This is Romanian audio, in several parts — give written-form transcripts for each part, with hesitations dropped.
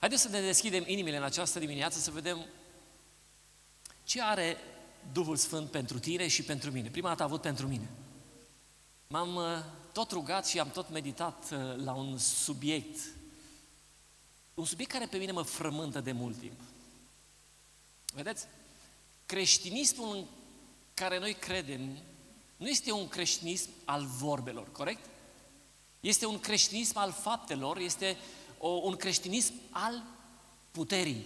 Haideți să ne deschidem inimile în această dimineață să vedem ce are Duhul Sfânt pentru tine și pentru mine. Prima dată a avut pentru mine. M-am tot rugat și am tot meditat la un subiect care pe mine mă frământă de mult timp. Vedeți? Creștinismul în care noi credem nu este un creștinism al vorbelor, corect? Este un creștinism al faptelor, este un creștinism al puterii.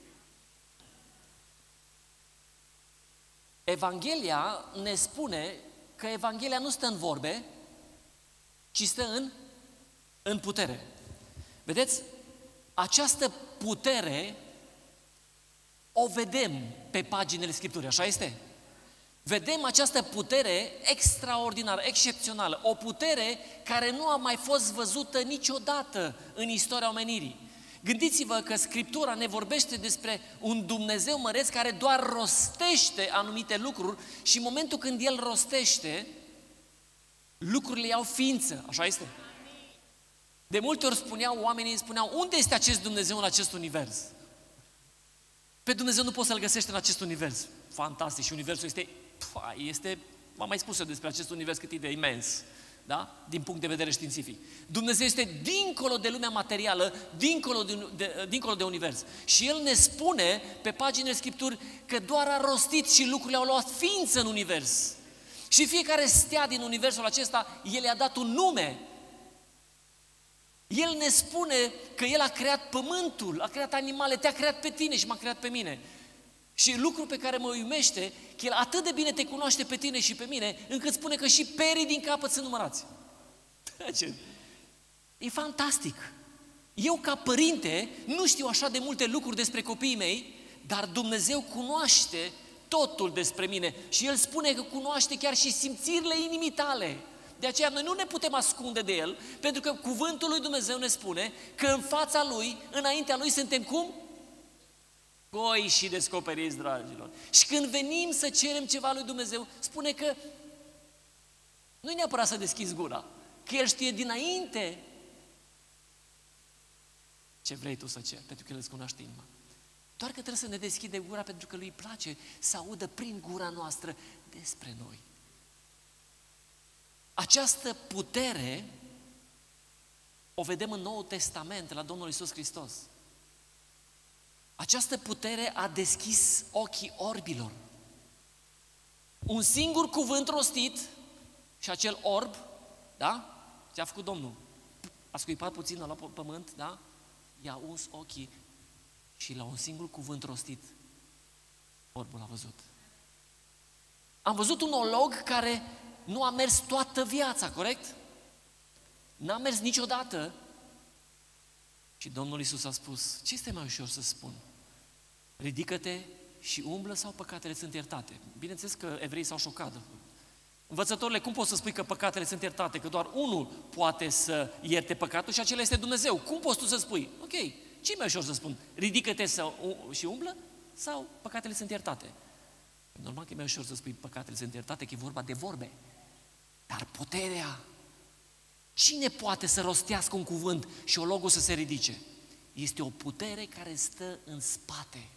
Evanghelia ne spune că Evanghelia nu stă în vorbe, ci stă în putere. Vedeți? Această putere o vedem pe paginile Scripturii, așa este? Vedem această putere extraordinară, excepțională, o putere care nu a mai fost văzută niciodată în istoria omenirii. Gândiți-vă că Scriptura ne vorbește despre un Dumnezeu măreț care doar rostește anumite lucruri și în momentul când El rostește, lucrurile iau ființă, așa este? De multe ori oamenii spuneau, unde este acest Dumnezeu în acest univers? Pe Dumnezeu nu poți să-L găsești în acest univers. Fantastic, și universul este, v-am mai spus eu despre acest univers cât e de imens, da? Din punct de vedere științific. Dumnezeu este dincolo de lumea materială, dincolo de univers. Și El ne spune pe paginile Scripturii că doar a rostit și lucrurile au luat ființă în univers. Și fiecare stea din universul acesta, El i-a dat un nume. El ne spune că El a creat pământul, a creat animale, te-a creat pe tine și m-a creat pe mine. Și lucrul pe care mă iubește, că El atât de bine te cunoaște pe tine și pe mine, încât spune că și perii din capăt sunt numărați. E fantastic. Eu ca părinte nu știu așa de multe lucruri despre copiii mei, dar Dumnezeu cunoaște totul despre mine și El spune că cunoaște chiar și simțirile inimii tale. De aceea noi nu ne putem ascunde de El, pentru că cuvântul lui Dumnezeu ne spune că în fața Lui, înaintea Lui suntem cum? Goi și descoperiți, dragilor. Și când venim să cerem ceva lui Dumnezeu, spune că nu-i neapărat să deschizi gura, că El știe dinainte ce vrei tu să ceri, pentru că El îți cunoaște inima. Doar că trebuie să ne deschide gura, pentru că Lui îi place să audă prin gura noastră despre noi. Această putere o vedem în Noul Testament, la Domnul Iisus Hristos. Această putere a deschis ochii orbilor. Un singur cuvânt rostit și acel orb, da? Ce-a făcut Domnul? A scuipat puțin la pământ, da? I-a uns ochii și la un singur cuvânt rostit, orbul a văzut. Am văzut un olog care nu a mers toată viața, corect? N-a mers niciodată. Și Domnul Iisus a spus, ce este mai ușor să spun? Ridică-te și umblă sau păcatele sunt iertate? Bineînțeles că evreii s-au șocat. Învățătorile, cum poți să spui că păcatele sunt iertate? Că doar unul poate să ierte păcatul și acela este Dumnezeu. Cum poți tu să spui? Ok, ce e mai ușor să spun? Ridică-te și umblă sau păcatele sunt iertate? Normal că e mai ușor să spui păcatele sunt iertate, că e vorba de vorbe. Dar puterea, cine poate să rostească un cuvânt și ologul să se ridice? Este o putere care stă în spate.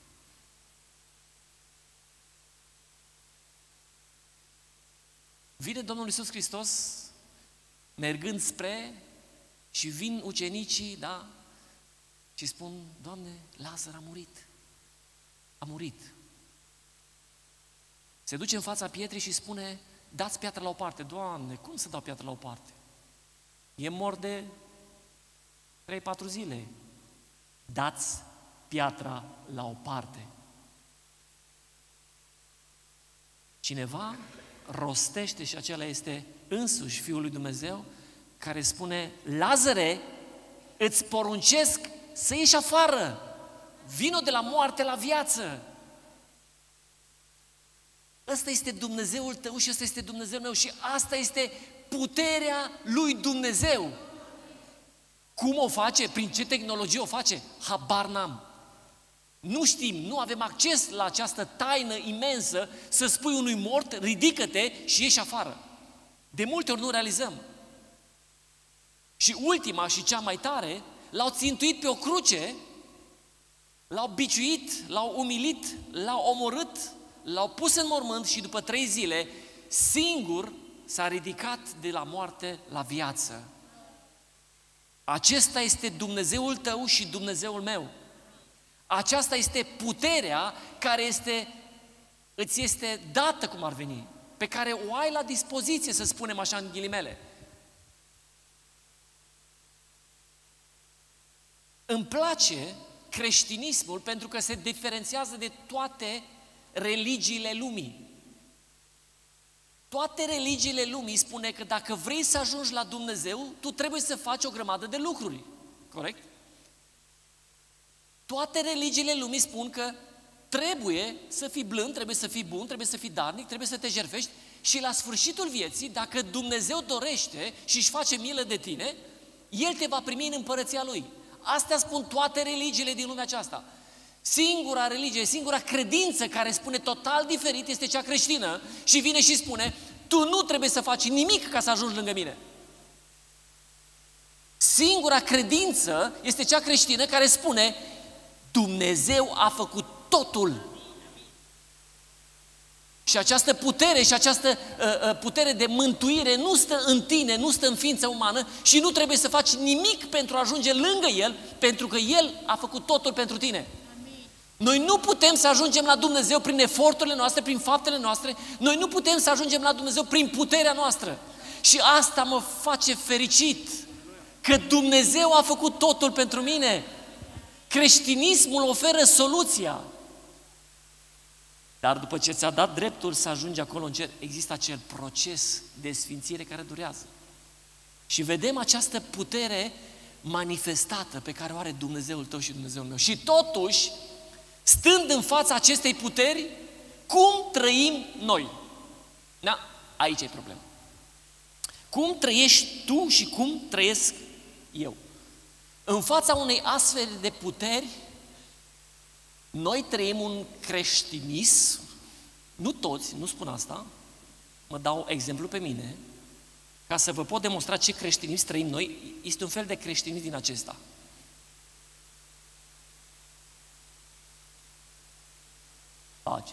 Vine Domnul Iisus Hristos mergând și vin ucenicii, da? Și spun, Doamne, Lazar a murit. A murit. Se duce în fața pietrei și spune, dați piatra la o parte. Doamne, cum să dau piatra la o parte? E mort de 3-4 zile. Dați piatra la o parte. Cineva rostește și acela este însuși Fiul lui Dumnezeu care spune, Lazare, îți poruncesc să ieși afară. Vino de la moarte la viață. Ăsta este Dumnezeul tău și ăsta este Dumnezeul meu și asta este puterea lui Dumnezeu. Cum o face? Prin ce tehnologie o face? Habar n-am. Nu știm, nu avem acces la această taină imensă să spui unui mort, ridică-te și ieși afară. De multe ori nu realizăm. Și ultima și cea mai tare, l-au țintuit pe o cruce L-au biciuit, l-au umilit, l-au omorât, l-au pus în mormânt și după 3 zile, singur s-a ridicat de la moarte la viață. Acesta este Dumnezeul tău și Dumnezeul meu. Aceasta este puterea care îți este dată, cum ar veni, pe care o ai la dispoziție, să spunem așa în ghilimele. Îmi place creștinismul pentru că se diferențiază de toate religiile lumii. Toate religiile lumii spune că dacă vrei să ajungi la Dumnezeu, tu trebuie să faci o grămadă de lucruri. Corect? Toate religiile lumii spun că trebuie să fii blând, trebuie să fii bun, trebuie să fii darnic, trebuie să te jertfești și la sfârșitul vieții, dacă Dumnezeu dorește și își face milă de tine, El te va primi în împărăția Lui. Astea spun toate religiile din lumea aceasta. Singura religie, singura credință care spune total diferit este cea creștină și vine și spune: tu nu trebuie să faci nimic ca să ajungi lângă mine. Singura credință este cea creștină care spune: Dumnezeu a făcut totul. Și această putere și această putere de mântuire nu stă în tine, nu stă în ființa umană și nu trebuie să faci nimic pentru a ajunge lângă El, pentru că El a făcut totul pentru tine. Noi nu putem să ajungem la Dumnezeu prin eforturile noastre, prin faptele noastre, noi nu putem să ajungem la Dumnezeu prin puterea noastră. Și asta mă face fericit, că Dumnezeu a făcut totul pentru mine. Creștinismul oferă soluția. Dar după ce ți-a dat dreptul să ajungi acolo în cer, există acel proces de sfințire care durează. Și vedem această putere manifestată pe care o are Dumnezeul tău și Dumnezeul meu. Și totuși, stând în fața acestei puteri, cum trăim noi? Da, aici e problema. Cum trăiești tu și cum trăiesc eu? În fața unei astfel de puteri, noi trăim un creștinism, nu toți, nu spun asta, mă dau exemplu pe mine, ca să vă pot demonstra ce creștinism trăim noi, este un fel de creștinism din acesta. Pace.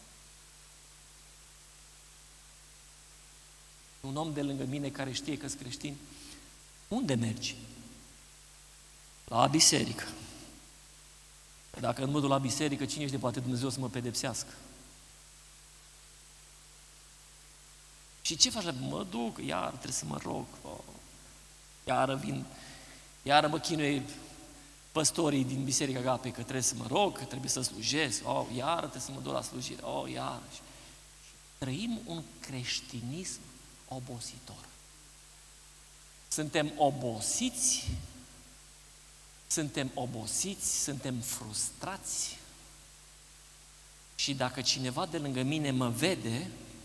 Un om de lângă mine care știe că-s creștin, unde mergi? La biserică. Dacă nu mă duc la biserică, cine știe, poate Dumnezeu să mă pedepsească. Și ce faci? Mă duc, iar trebuie să mă rog. Iară vin, iară mă chinuie păstorii din Biserica Agape că trebuie să mă rog, că trebuie să slujesc. Iară trebuie să mă duc la slujire. Iară. Trăim un creștinism obositor. Suntem obosiți, suntem frustrați și dacă cineva de lângă mine mă vede,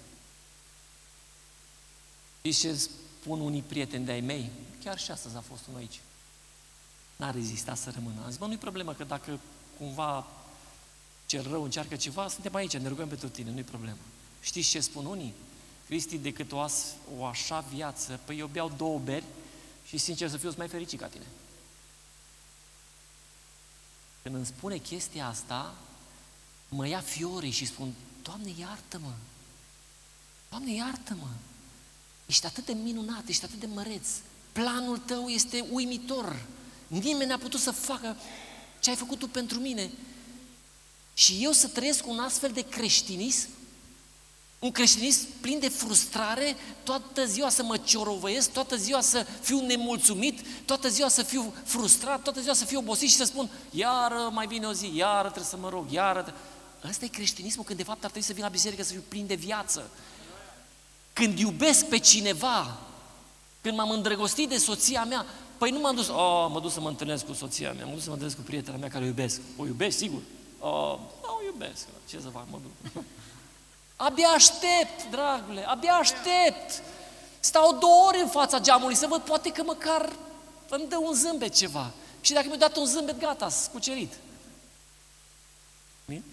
știți ce spun unii prieteni de-ai mei? Chiar și astăzi a fost unul aici. N-a rezistat să rămână. Am zis, nu-i problemă, că dacă cumva cel rău încearcă ceva, suntem aici, ne rugăm pentru tine, nu-i problemă. Știți ce spun unii? Cristi, decât o așa viață, păi eu beau 2 beri și sincer să fiu, sunt mai fericit ca tine. Când îmi spune chestia asta, mă ia fiorii și spun, Doamne, iartă-mă! Doamne, iartă-mă! Ești atât de minunat, ești atât de măreț, planul tău este uimitor, nimeni n-a putut să facă ce ai făcut tu pentru mine. Și eu să trăiesc un astfel de creștinism, un creștinism plin de frustrare, toată ziua să mă ciorovăiesc, toată ziua să fiu nemulțumit, toată ziua să fiu frustrat, toată ziua să fiu obosit și să spun, iară mai vine o zi, iară trebuie să mă rog, iară. Ăsta e creștinismul, când de fapt ar trebui să vin la biserică să fiu plin de viață. Când iubesc pe cineva, când m-am îndrăgostit de soția mea, păi nu m-am dus, mă duc să mă întâlnesc cu soția mea, mă duc să mă întâlnesc cu prietena mea care o iubesc. O iubesc, sigur? O iubesc, ce să fac, mă duc. Abia aștept, dragule, abia aștept. Stau 2 ore în fața geamului să văd, poate că măcar îmi dă un zâmbet ceva. Și dacă mi-a dat un zâmbet, gata, s-a cucerit. Bine?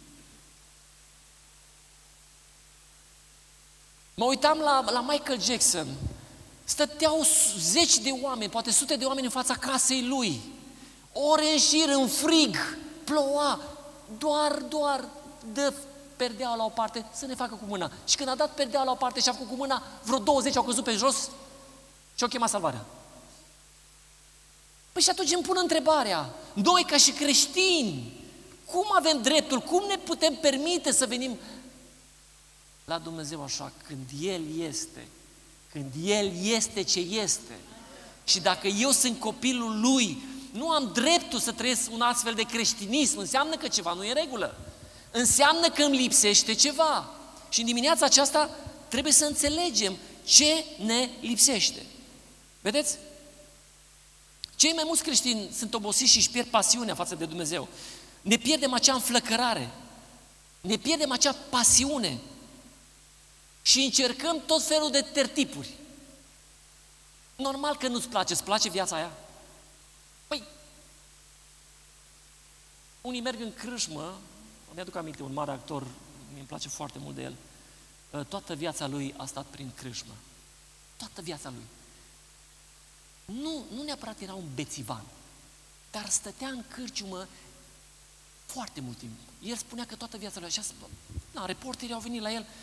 Mă uitam la Michael Jackson. Stăteau 10 de oameni, poate sute de oameni în fața casei lui. Ore în șir, în frig, ploua, doar dă perdeaua la o parte să ne facă cu mâna. Și când a dat perdeaua la o parte și a făcut cu mâna, vreo 20 au căzut pe jos și au chemat salvarea. Păi și atunci îmi pun întrebarea, noi ca și creștini, cum avem dreptul, cum ne putem permite să venim la Dumnezeu așa, când El este ce este. Și dacă eu sunt copilul Lui, nu am dreptul să trăiesc un astfel de creștinism, înseamnă că ceva nu e în regulă. Înseamnă că îmi lipsește ceva. Și în dimineața aceasta trebuie să înțelegem ce ne lipsește. Vedeți? Cei mai mulți creștini sunt obosiți și își pierd pasiunea față de Dumnezeu. Ne pierdem acea înflăcărare, ne pierdem acea pasiune și încercăm tot felul de tertipuri. Normal că nu-ți place, îți place viața aia? Păi, unii merg în crâșmă, îmi aduc aminte, un mare actor, mi-mi place foarte mult de el, toată viața lui a stat prin crâșmă. Toată viața lui. Nu neapărat era un bețivan, dar stătea în cârciumă foarte mult timp. El spunea că toată viața lui așa, reporterii au venit la el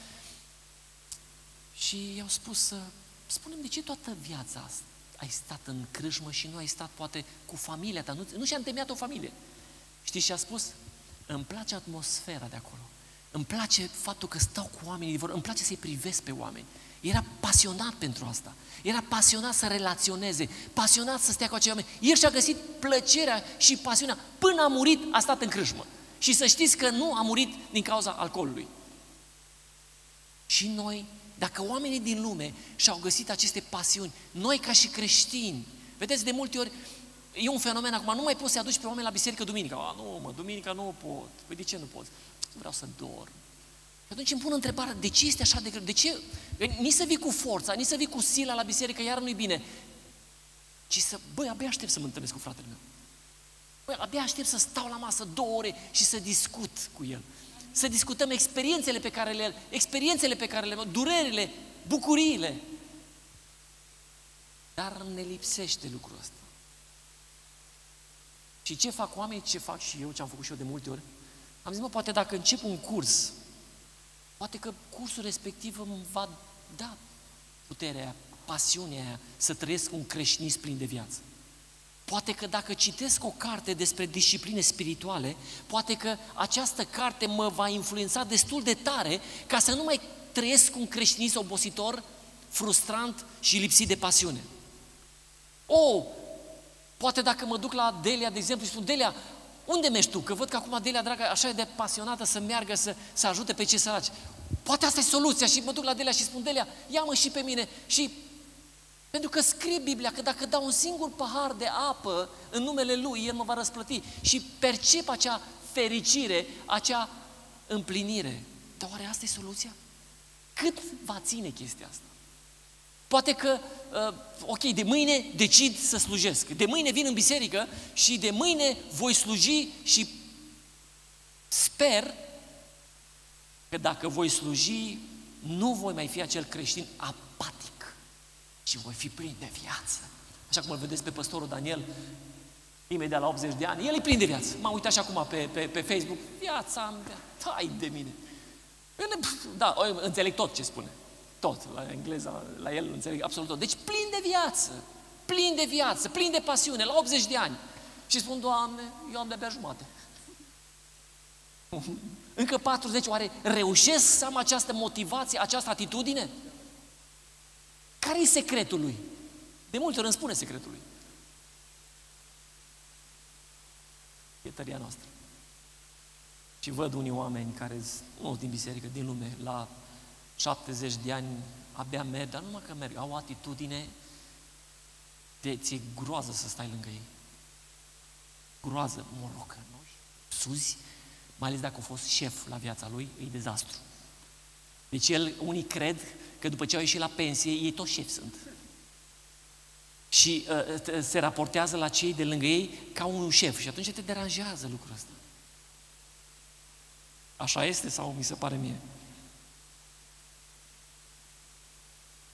și i-au spus, spune-mi de ce toată viața ai stat în crâșmă și nu ai stat poate cu familia ta, nu și-a întemeiat o familie. Știți ce a spus? Îmi place atmosfera de acolo, îmi place faptul că stau cu oamenii, îmi place să-i privesc pe oameni. Era pasionat pentru asta, era pasionat să relaționeze, pasionat să stea cu acei oameni. El și-a găsit plăcerea și pasiunea, până a murit a stat în crâșmă. Și să știți că nu a murit din cauza alcoolului. Și noi, dacă oamenii din lume și-au găsit aceste pasiuni, noi ca și creștini, vedeți, de multe ori e un fenomen acum, nu mai poți să aduci pe oameni la biserică duminica. Duminica nu pot. Păi de ce nu poți? Vreau să dorm. Și atunci îmi pun întrebarea, de ce este așa de greu? De ce? Nici să vii cu forța, nici să vii cu sila la biserică, iar nu-i bine. Ci abia aștept să mă întâlnesc cu fratele meu. Abia aștept să stau la masă 2 ore și să discut cu el. Să discutăm experiențele pe care le avem, durerile, bucuriile. Dar ne lipsește lucrul ăsta. Și ce fac oamenii, ce fac și eu, ce am făcut și eu de multe ori? Am zis, poate dacă încep un curs, poate că cursul respectiv îmi va da puterea aia, pasiunea aia, să trăiesc un creștinism plin de viață. Poate că dacă citesc o carte despre discipline spirituale, poate că această carte mă va influența destul de tare ca să nu mai trăiesc un creștinism obositor, frustrant și lipsit de pasiune. Poate dacă mă duc la Delia, de exemplu, și spun, Delia, unde mergi tu? Că văd că acum Delia, dragă, așa e de pasionată să meargă, să ajute pe cei săraci. Poate asta e soluția și mă duc la Delia și spun, Delia, ia-mă și pe mine. Și pentru că scrie Biblia că dacă dau un singur pahar de apă în numele Lui, El mă va răsplăti. Și percep acea fericire, acea împlinire. Dar oare asta e soluția? Cât va ține chestia asta? Poate că, de mâine decid să slujesc. De mâine vin în biserică și de mâine voi sluji și sper că dacă voi sluji, nu voi mai fi acel creștin apatic, ci voi fi plin de viață. Așa cum îl vedeți pe păstorul Daniel, imediat la 80 de ani, el e plin de viață. M-am uitat și acum pe Facebook, viața mea, hai de mine. Da, înțeleg tot ce spune. Tot, la engleza, la el înțeleg absolut tot. Deci plin de viață, plin de pasiune, la 80 de ani. Și spun, Doamne, eu am de-abia jumate. Încă 40, oare reușesc să am această motivație, această atitudine? Care e secretul lui? De multe ori îmi spune secretul lui. E tăria noastră. Și văd unii oameni care, nu din biserică, din lume, la 70 de ani abia merg, dar numai că merg, au o atitudine de ți-e groază să stai lângă ei. Groază, morocănoși, suzi, mai ales dacă a fost șef la viața lui, e dezastru. Deci unii cred că după ce au ieșit la pensie, ei toți șefi sunt. Și se raportează la cei de lângă ei ca un șef și atunci te deranjează lucrul ăsta. Așa este sau mi se pare mie?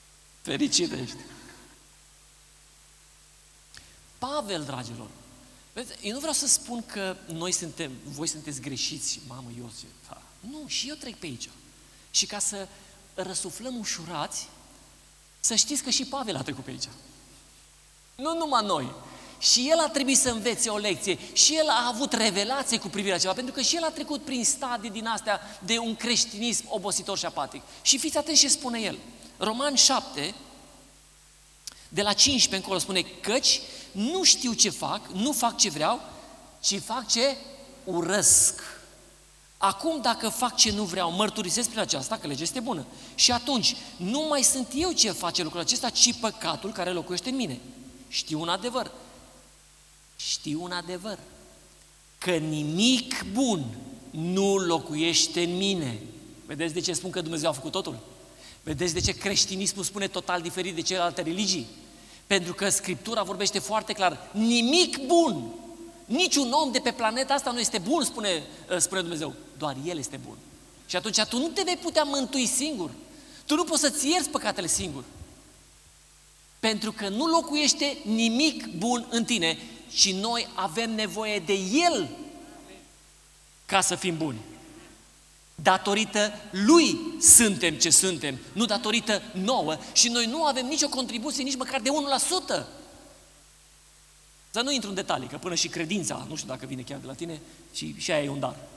Fericit ești! Pavel, dragilor, Vezi, eu nu vreau să spun că voi sunteți greșiți, mamă, Iosif. Nu, și eu trec pe aici. Și ca să răsuflăm ușurați, să știți că și Pavel a trecut pe aici. Nu numai noi. Și el a trebuit să învețe o lecție. Și el a avut revelație cu privire la ceva, pentru că și el a trecut prin stadii din astea de un creștinism obositor și apatic. Și fiți atenți ce spune el. Roman 7, de la 15 încolo spune: căci nu știu ce fac, nu fac ce vreau, ci fac ce urăsc. Acum, dacă fac ce nu vreau, mărturisesc prin aceasta că legea este bună. Și atunci, nu mai sunt eu ce face lucrul acesta, ci păcatul care locuiește în mine. Știu un adevăr, că nimic bun nu locuiește în mine. Vedeți de ce spun că Dumnezeu a făcut totul? Vedeți de ce creștinismul spune total diferit de celelalte religii? Pentru că Scriptura vorbește foarte clar: nimic bun, niciun om de pe planeta asta nu este bun, spune Dumnezeu. Doar El este bun. Și atunci tu nu te vei putea mântui singur. Tu nu poți să-ți ierți păcatele singur. Pentru că nu locuiește nimic bun în tine și noi avem nevoie de El ca să fim buni. Datorită Lui suntem ce suntem, nu datorită nouă, și noi nu avem nicio contribuție, nici măcar de 1%. Să nu intru în detalii, că până și credința, nu știu dacă vine chiar de la tine, și aia e un dar.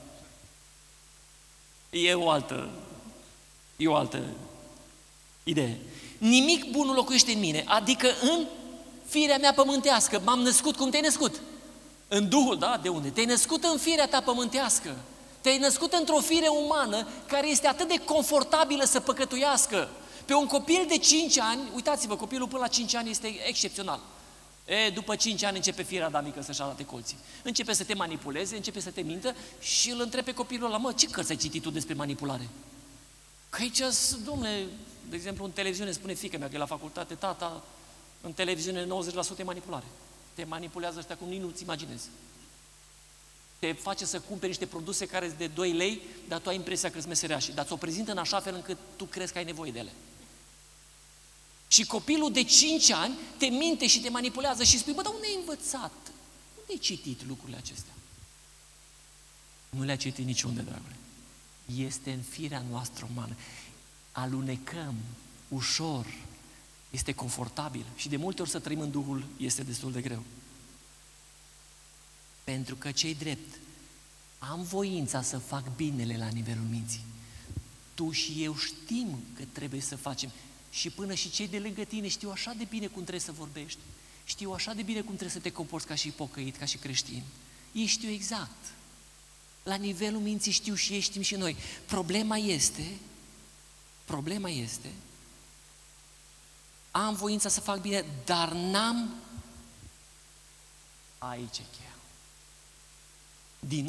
E o altă idee. Nimic bun nu locuiește în mine, adică în firea mea pământească. M-am născut cum te-ai născut. În Duhul, da? De unde? Te-ai născut în firea ta pământească. Te-ai născut într-o fire umană care este atât de confortabilă să păcătuiască. Pe un copil de 5 ani, uitați-vă, copilul până la 5 ani este excepțional. După 5 ani începe firea adamică să-și arate colții. Începe să te manipuleze, începe să te mintă și îl întrebe pe copilul ăla: mă, ce cărți ai citit tu despre manipulare? Că aici, dom'le, de exemplu, în televiziune spune fiica mea că e la facultate: tata, în televiziune 90% e manipulare. Te manipulează ăștia cum nici nu-ți imaginezi. Te face să cumperi niște produse care sunt de 2 lei, dar tu ai impresia că sunt meseriași, dar ți-o prezintă în așa fel încât tu crezi că ai nevoie de ele. Și copilul de 5 ani te minte și te manipulează și spui: bă, dar unde ai învățat? Unde ai citit lucrurile acestea? Nu le-a citit niciunde, dragule. Este în firea noastră umană. Alunecăm ușor, este confortabil și de multe ori să trăim în Duhul este destul de greu. Pentru că, ce-i drept, am voința să fac binele la nivelul minții. Tu și eu știm că trebuie să facem. Și până și cei de lângă tine știu așa de bine cum trebuie să vorbești, știu așa de bine cum trebuie să te comporți ca și pocăit, ca și creștin. Ei știu exact. La nivelul minții știu și ei, știm și noi. Problema este, am voința să fac bine, dar n-am, aici e cheia. Din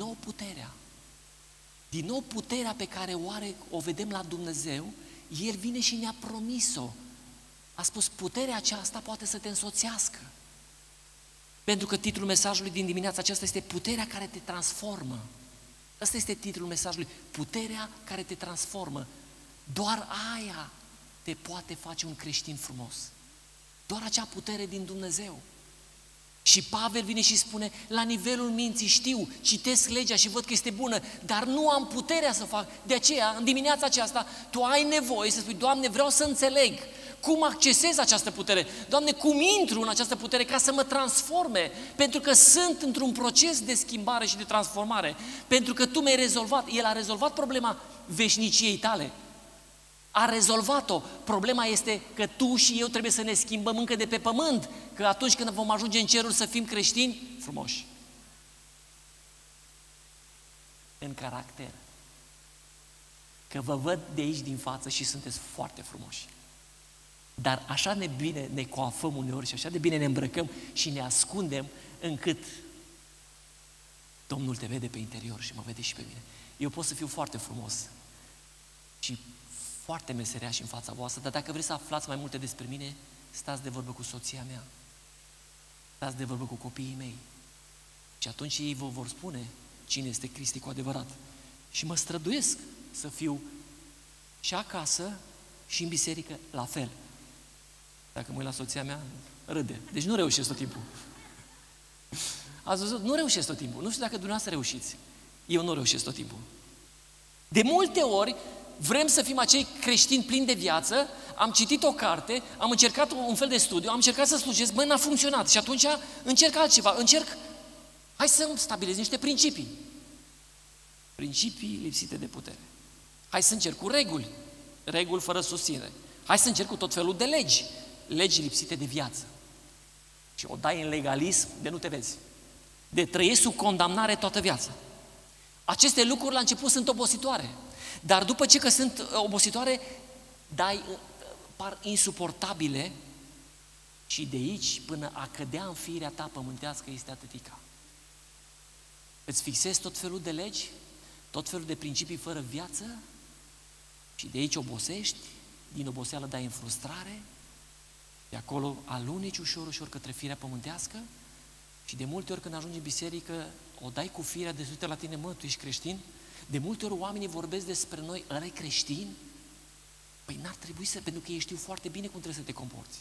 nou puterea pe care o vedem la Dumnezeu, El vine și ne-a promis-o. A spus: puterea aceasta poate să te însoțească. Pentru că titlul mesajului din dimineața aceasta este puterea care te transformă. Ăsta este titlul mesajului, puterea care te transformă. Doar aia te poate face un creștin frumos. Doar acea putere din Dumnezeu. Și Pavel vine și spune: la nivelul minții știu, citesc legea și văd că este bună, dar nu am puterea să fac. De aceea, în dimineața aceasta, tu ai nevoie să spui: Doamne, vreau să înțeleg cum accesez această putere. Doamne, cum intru în această putere ca să mă transforme, pentru că sunt într-un proces de schimbare și de transformare. Pentru că Tu mi-ai rezolvat. El a rezolvat problema veșniciei tale. A rezolvat-o. Problema este că tu și eu trebuie să ne schimbăm încă de pe pământ, că atunci când vom ajunge în cerul să fim creștini frumoși. În caracter. Că vă văd de aici din față și sunteți foarte frumoși. Dar așa de bine ne coafăm uneori și așa de bine ne îmbrăcăm și ne ascundem încât Domnul te vede pe interior și mă vede și pe mine. Eu pot să fiu foarte frumos și foarte meseriaș în fața voastră, dar dacă vreți să aflați mai multe despre mine, stați de vorbă cu soția mea, stați de vorbă cu copiii mei și atunci ei vă vor spune cine este Cristi cu adevărat. Și mă străduiesc să fiu și acasă și în biserică la fel. Dacă mă uit la soția mea, râde. Deci nu reușesc tot timpul. Ați văzut? Nu reușesc tot timpul. Nu știu dacă dumneavoastră reușiți. Eu nu reușesc tot timpul. De multe ori vrem să fim acei creștini plini de viață, am citit o carte, am încercat un fel de studiu, am încercat să slujesc, n-a funcționat și atunci încerc altceva, hai să stabilez niște principii. Principii lipsite de putere. Hai să încerc cu reguli fără susținere. Hai să încerc cu tot felul de legi lipsite de viață. Și o dai în legalism de nu te vezi. De trăiești sub condamnare toată viața. Aceste lucruri la început sunt obositoare, dar după ce că sunt obositoare, par insuportabile și de aici până a cădea în firea ta pământească este atâtica. Îți fixezi tot felul de legi, tot felul de principii fără viață și de aici obosești, din oboseală dai în frustrare, de acolo aluneci ușor către firea pământească și de multe ori când ajungi în biserică o dai cu firea de sus la tine, mă, tu ești creștin? De multe ori oamenii vorbesc despre noi, ăla e creștin? Păi n-ar trebui să, pentru că ei știu foarte bine cum trebuie să te comporți.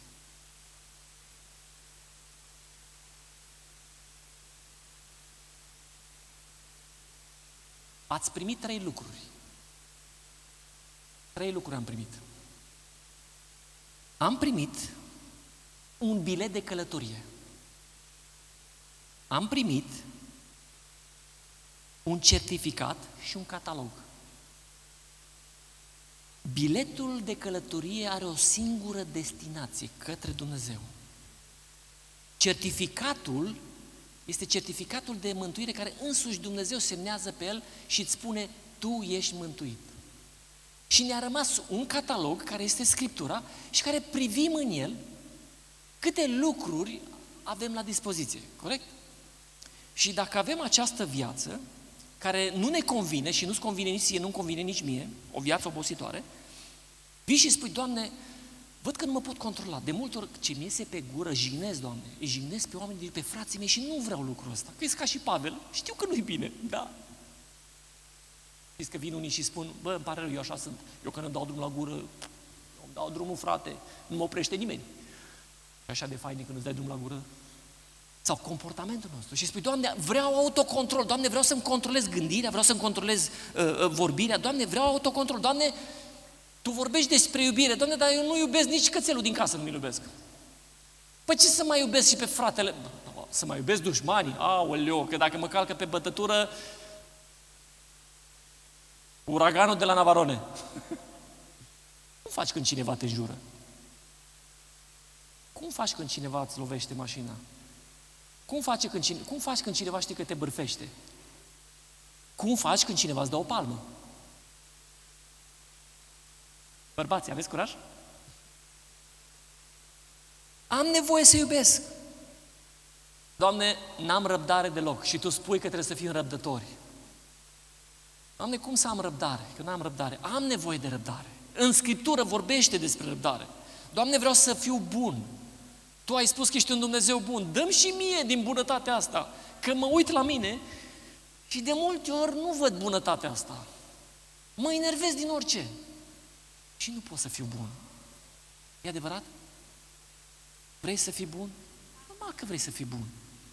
Ați primit 3 lucruri. 3 lucruri am primit. Am primit un bilet de călătorie. Am primit un certificat și un catalog. Biletul de călătorie are o singură destinație, către Dumnezeu. Certificatul este certificatul de mântuire care însuși Dumnezeu semnează pe el și îți spune, tu ești mântuit. Și ne-a rămas un catalog care este Scriptura și care privim în el câte lucruri avem la dispoziție, corect? Și dacă avem această viață, care nu ne convine și nu-ți convine nici ție, nu-mi convine nici mie, o viață obositoare, vii și spui, Doamne, văd că nu mă pot controla. De multe ori ce mi iese pe gură, jignesc, Doamne, îi jignesc pe oameni, pe frații mei și nu vreau lucrul ăsta. Că e ca și Pavel, știu că nu-i bine, da. Știți că vin unii și spun, bă, îmi pare rău, eu așa sunt, eu când îmi dau drum la gură, îmi dau drumul, frate, nu mă oprește nimeni. Și așa de fain când îți dai drum la gură. Sau comportamentul nostru. Și spui, Doamne, vreau autocontrol, Doamne, vreau să-mi controlez gândirea, vreau să-mi controlez vorbirea, Doamne, vreau autocontrol, Doamne, Tu vorbești despre iubire, Doamne, dar eu nu iubesc nici cățelul din casă, nu-l iubesc. Păi ce să mai iubesc și pe fratele? Să mai iubesc dușmanii? Aoleo, că dacă mă calcă pe bătătură, uraganul de la Navarone. Cum faci când cineva te jură? Cum faci când cineva îți lovește mașina? Cum faci când cineva știe că te bârfește? Cum faci când cineva îți dă o palmă? Bărbații, aveți curaj? Am nevoie să iubesc. Doamne, n-am răbdare deloc și Tu spui că trebuie să fim răbdători. Doamne, cum să am răbdare? Că n-am răbdare. Am nevoie de răbdare. În Scriptură vorbește despre răbdare. Doamne, vreau să fiu bun. Tu ai spus că ești un Dumnezeu bun. Dă-mi și mie din bunătatea asta. Că mă uit la mine și de multe ori nu văd bunătatea asta. Mă enervez din orice. Și nu pot să fiu bun. E adevărat? Vrei să fii bun? Numai că vrei să fii bun.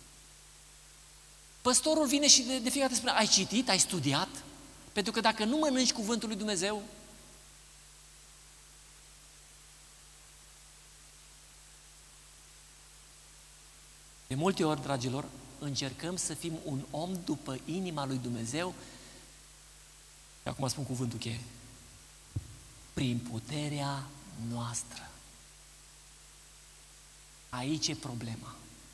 Păstorul vine și de fiecare dată spune, ai citit, ai studiat? Pentru că dacă nu mănânci cuvântul lui Dumnezeu, de multe ori, dragilor, încercăm să fim un om după inima lui Dumnezeu și acum spun cuvântul cheie. Prin puterea noastră. Aici e problema.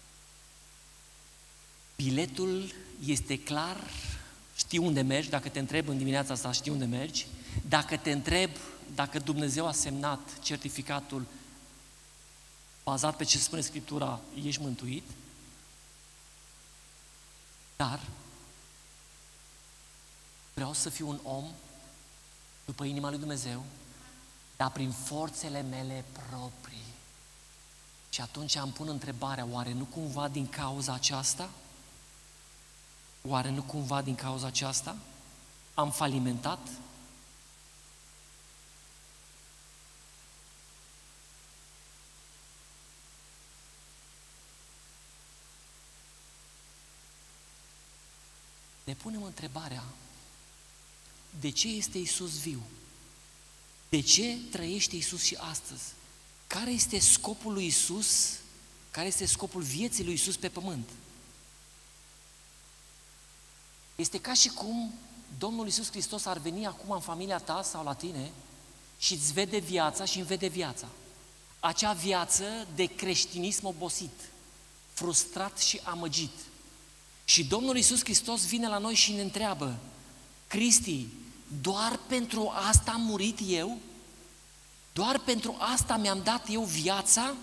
Biletul este clar, știi unde mergi, dacă te întreb în dimineața asta, știi unde mergi, dacă te întreb dacă Dumnezeu a semnat certificatul bazat pe ce spune Scriptura, ești mântuit, dar vreau să fiu un om după inima lui Dumnezeu, dar prin forțele mele proprii. Și atunci îmi pun întrebarea, oare nu cumva din cauza aceasta? Oare nu cumva din cauza aceasta am falimentat? punem întrebarea, de ce este Iisus viu? De ce trăiește Iisus și astăzi? Care este scopul lui Iisus? Care este scopul vieții lui Iisus pe pământ? Este ca și cum Domnul Iisus Hristos ar veni acum în familia ta sau la tine și îți vede viața și îmi vede viața. Acea viață de creștinism obosit, frustrat și amăgit. Și Domnul Iisus Hristos vine la noi și ne întreabă, Cristi, doar pentru asta am murit eu? Doar pentru asta mi-am dat eu viața?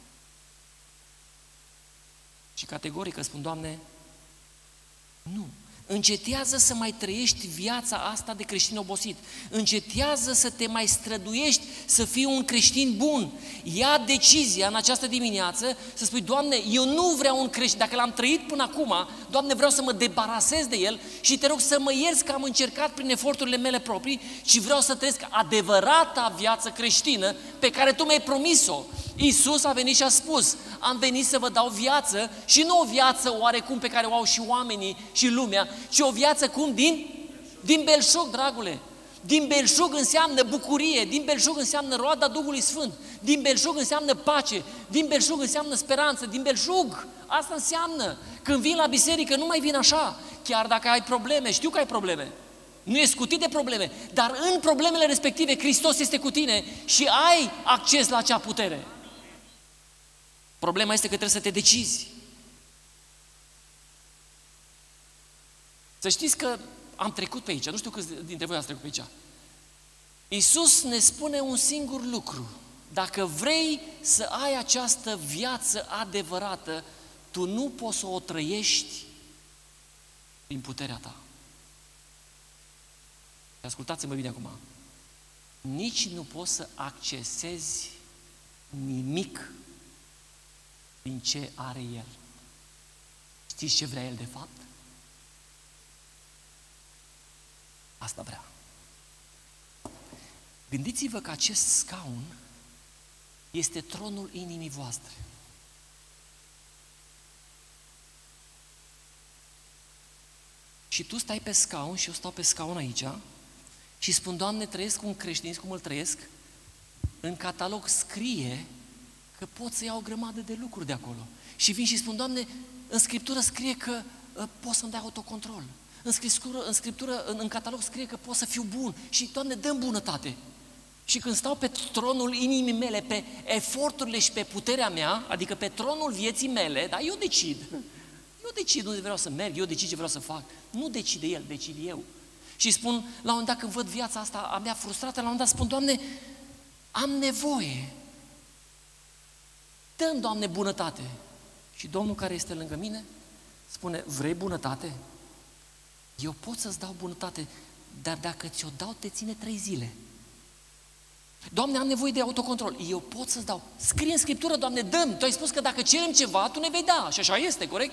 Și categoric îți spun, Doamne, nu. Încetează să mai trăiești viața asta de creștin obosit. Încetează să te mai străduiești să fii un creștin bun. Ia decizia în această dimineață să spui, Doamne, eu nu vreau un creștin. Dacă l-am trăit până acum, Doamne, vreau să mă debarasez de el și te rog să mă ierți că am încercat prin eforturile mele proprii și vreau să trăiesc adevărata viață creștină pe care Tu mi-ai promis-o. Iisus a venit și a spus, am venit să vă dau viață și nu o viață oarecum pe care o au și oamenii și lumea, ci o viață cum? Din belșug, dragule. Din belșug înseamnă bucurie, din belșug înseamnă roada Duhului Sfânt, din belșug înseamnă pace, din belșug înseamnă speranță, din belșug. Asta înseamnă. Când vin la biserică nu mai vin așa, chiar dacă ai probleme, știu că ai probleme. Nu ești scutit de probleme, dar în problemele respective Hristos este cu tine și ai acces la acea putere. Problema este că trebuie să te decizi. Să știți că am trecut pe aici, nu știu câți dintre voi ați trecut pe aici. Iisus ne spune un singur lucru. Dacă vrei să ai această viață adevărată, tu nu poți să o trăiești prin puterea ta. Ascultați-mă bine acum. Nici nu poți să accesezi nimic din ce are El. Știți ce vrea El de fapt? Asta vrea. Gândiți-vă că acest scaun este tronul inimii voastre. Și tu stai pe scaun și eu stau pe scaun aici și spun, Doamne, trăiesc un creștinism cum îl trăiesc, în catalog scrie că pot să iau o grămadă de lucruri de acolo. Și vin și spun, Doamne, în Scriptură scrie că pot să-mi dai autocontrol. În catalog scrie că pot să fiu bun. Și, Doamne, dă-mi bunătate. Și când stau pe tronul inimii mele, pe eforturile și pe puterea mea, adică pe tronul vieții mele, dar eu decid. Eu decid unde vreau să merg, eu decid ce vreau să fac. Nu decide El, decid eu. Și spun, la un moment dat când văd viața asta a mea frustrată, la un moment dat spun, Doamne, am nevoie. Dă-mi, Doamne, bunătate. Și Domnul care este lângă mine spune, vrei bunătate? Eu pot să-ți dau bunătate, dar dacă ți-o dau, te ține 3 zile. Doamne, am nevoie de autocontrol. Eu pot să-ți dau. Scrie în Scriptură, Doamne, dă-mi. Tu ai spus că dacă cerem ceva, Tu ne vei da. Și așa este, corect?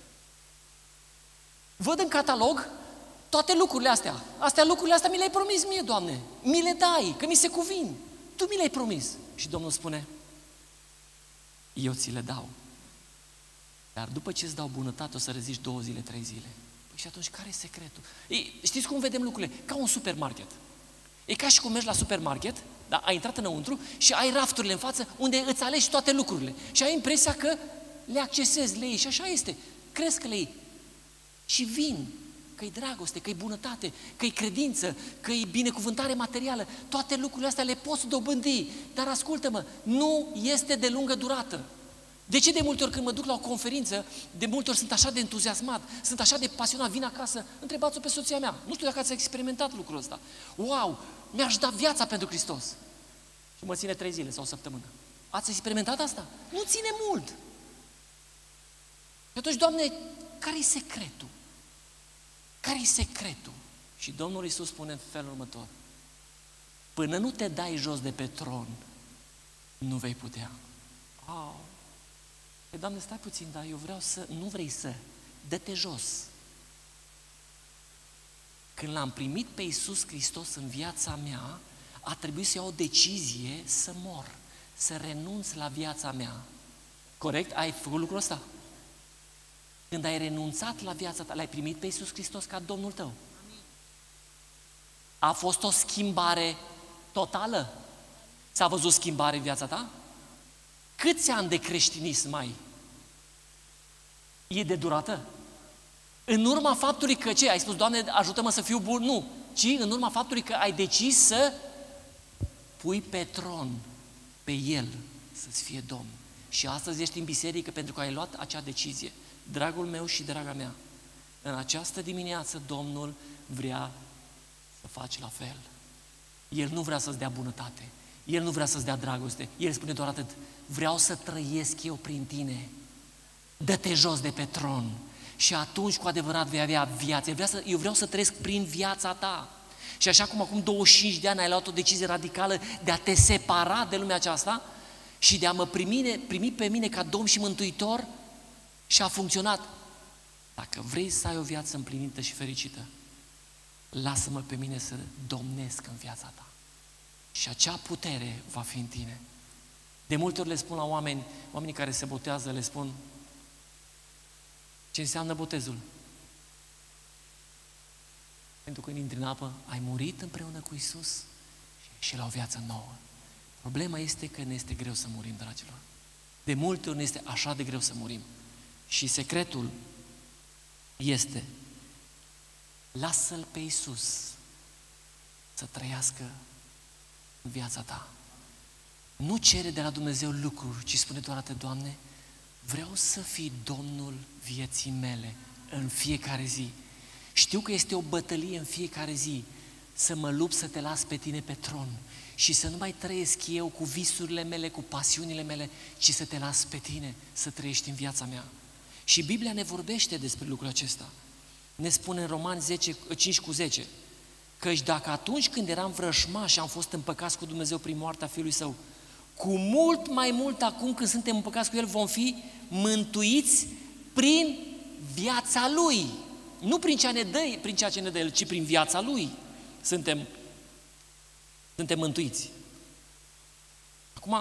Văd în catalog toate lucrurile astea. Lucrurile astea mi le-ai promis mie, Doamne. Mi le dai, că mi se cuvin. Tu mi le-ai promis. Și Domnul spune, eu ți le dau. Dar după ce îți dau bunătate, o să reziști 2 zile, 3 zile. Păi și atunci, care e secretul? Ei, știți cum vedem lucrurile? Ca un supermarket. E ca și cum mergi la supermarket, da, ai intrat înăuntru și ai rafturile în față unde îți alegi toate lucrurile. Și ai impresia că le accesezi, le iei. Și așa este. Crezi că le iei. Și vin, că-i dragoste, că-i bunătate, că-i credință, că-i binecuvântare materială. Toate lucrurile astea le poți dobândi. Dar ascultă-mă, nu este de lungă durată. De ce de multe ori când mă duc la o conferință, de multe ori sunt așa de entuziasmat, sunt așa de pasionat, vin acasă, întrebați-o pe soția mea. Nu știu dacă ați experimentat lucrul ăsta. Wow, mi-aș da viața pentru Hristos. Și mă ține 3 zile sau o săptămână. Ați experimentat asta? Nu ține mult. Și atunci, Doamne, care-i secretul? Care-i secretul? Și Domnul Iisus spune în felul următor. Până nu te dai jos de pe tron, nu vei putea. Au. Păi, Doamne, stai puțin, dar eu vreau să... Nu vrei să... Dă-te jos. Când l-am primit pe Iisus Hristos în viața mea, a trebuit să iau o decizie să mor, să renunț la viața mea. Corect? Ai făcut lucrul ăsta? Când ai renunțat la viața ta, l-ai primit pe Iisus Hristos ca Domnul tău. A fost o schimbare totală? S-a văzut schimbare în viața ta? Câți ani de creștinism ai? E de durată? În urma faptului că ce? Ai spus, Doamne, ajută-mă să fiu bun? Nu. Ci în urma faptului că ai decis să pui pe tron pe El să-ți fie Domn. Și astăzi ești în biserică pentru că ai luat acea decizie. Dragul meu și draga mea, în această dimineață Domnul vrea să faci la fel. El nu vrea să-ți dea bunătate. El nu vrea să-ți dea dragoste. El spune doar atât: vreau să trăiesc eu prin tine. Dă-te jos de pe tron. Și atunci cu adevărat vei avea viață. Eu vreau să trăiesc prin viața ta. Și așa cum acum 25 de ani ai luat o decizie radicală de a te separa de lumea aceasta și de a mă primi pe mine ca Domn și Mântuitor, și a funcționat. Dacă vrei să ai o viață împlinită și fericită, lasă-mă pe mine să domnesc în viața ta. Și acea putere va fi în tine. De multe ori le spun la oamenii care se botează, le spun: ce înseamnă botezul? Pentru că când intri în apă, ai murit împreună cu Iisus și la o viață nouă. Problema este că ne este greu să murim, dragilor. De multe ori ne este așa de greu să murim. Și secretul este: lasă-L pe Iisus să trăiască în viața ta. Nu cere de la Dumnezeu lucruri, ci spune doar atât: Doamne, vreau să fii Domnul vieții mele în fiecare zi. Știu că este o bătălie în fiecare zi să mă lupt să te las pe tine pe tron și să nu mai trăiesc eu cu visurile mele, cu pasiunile mele, ci să te las pe tine să trăiești în viața mea. Și Biblia ne vorbește despre lucrul acesta. Ne spune în Romani 5:10, căci dacă atunci când eram vrăjmași am fost împăcați cu Dumnezeu prin moartea Fiului Său, cu mult mai mult acum când suntem împăcați cu El vom fi mântuiți prin viața Lui. Nu prin ceea ce ne dă El, ci prin viața Lui suntem mântuiți. Acum,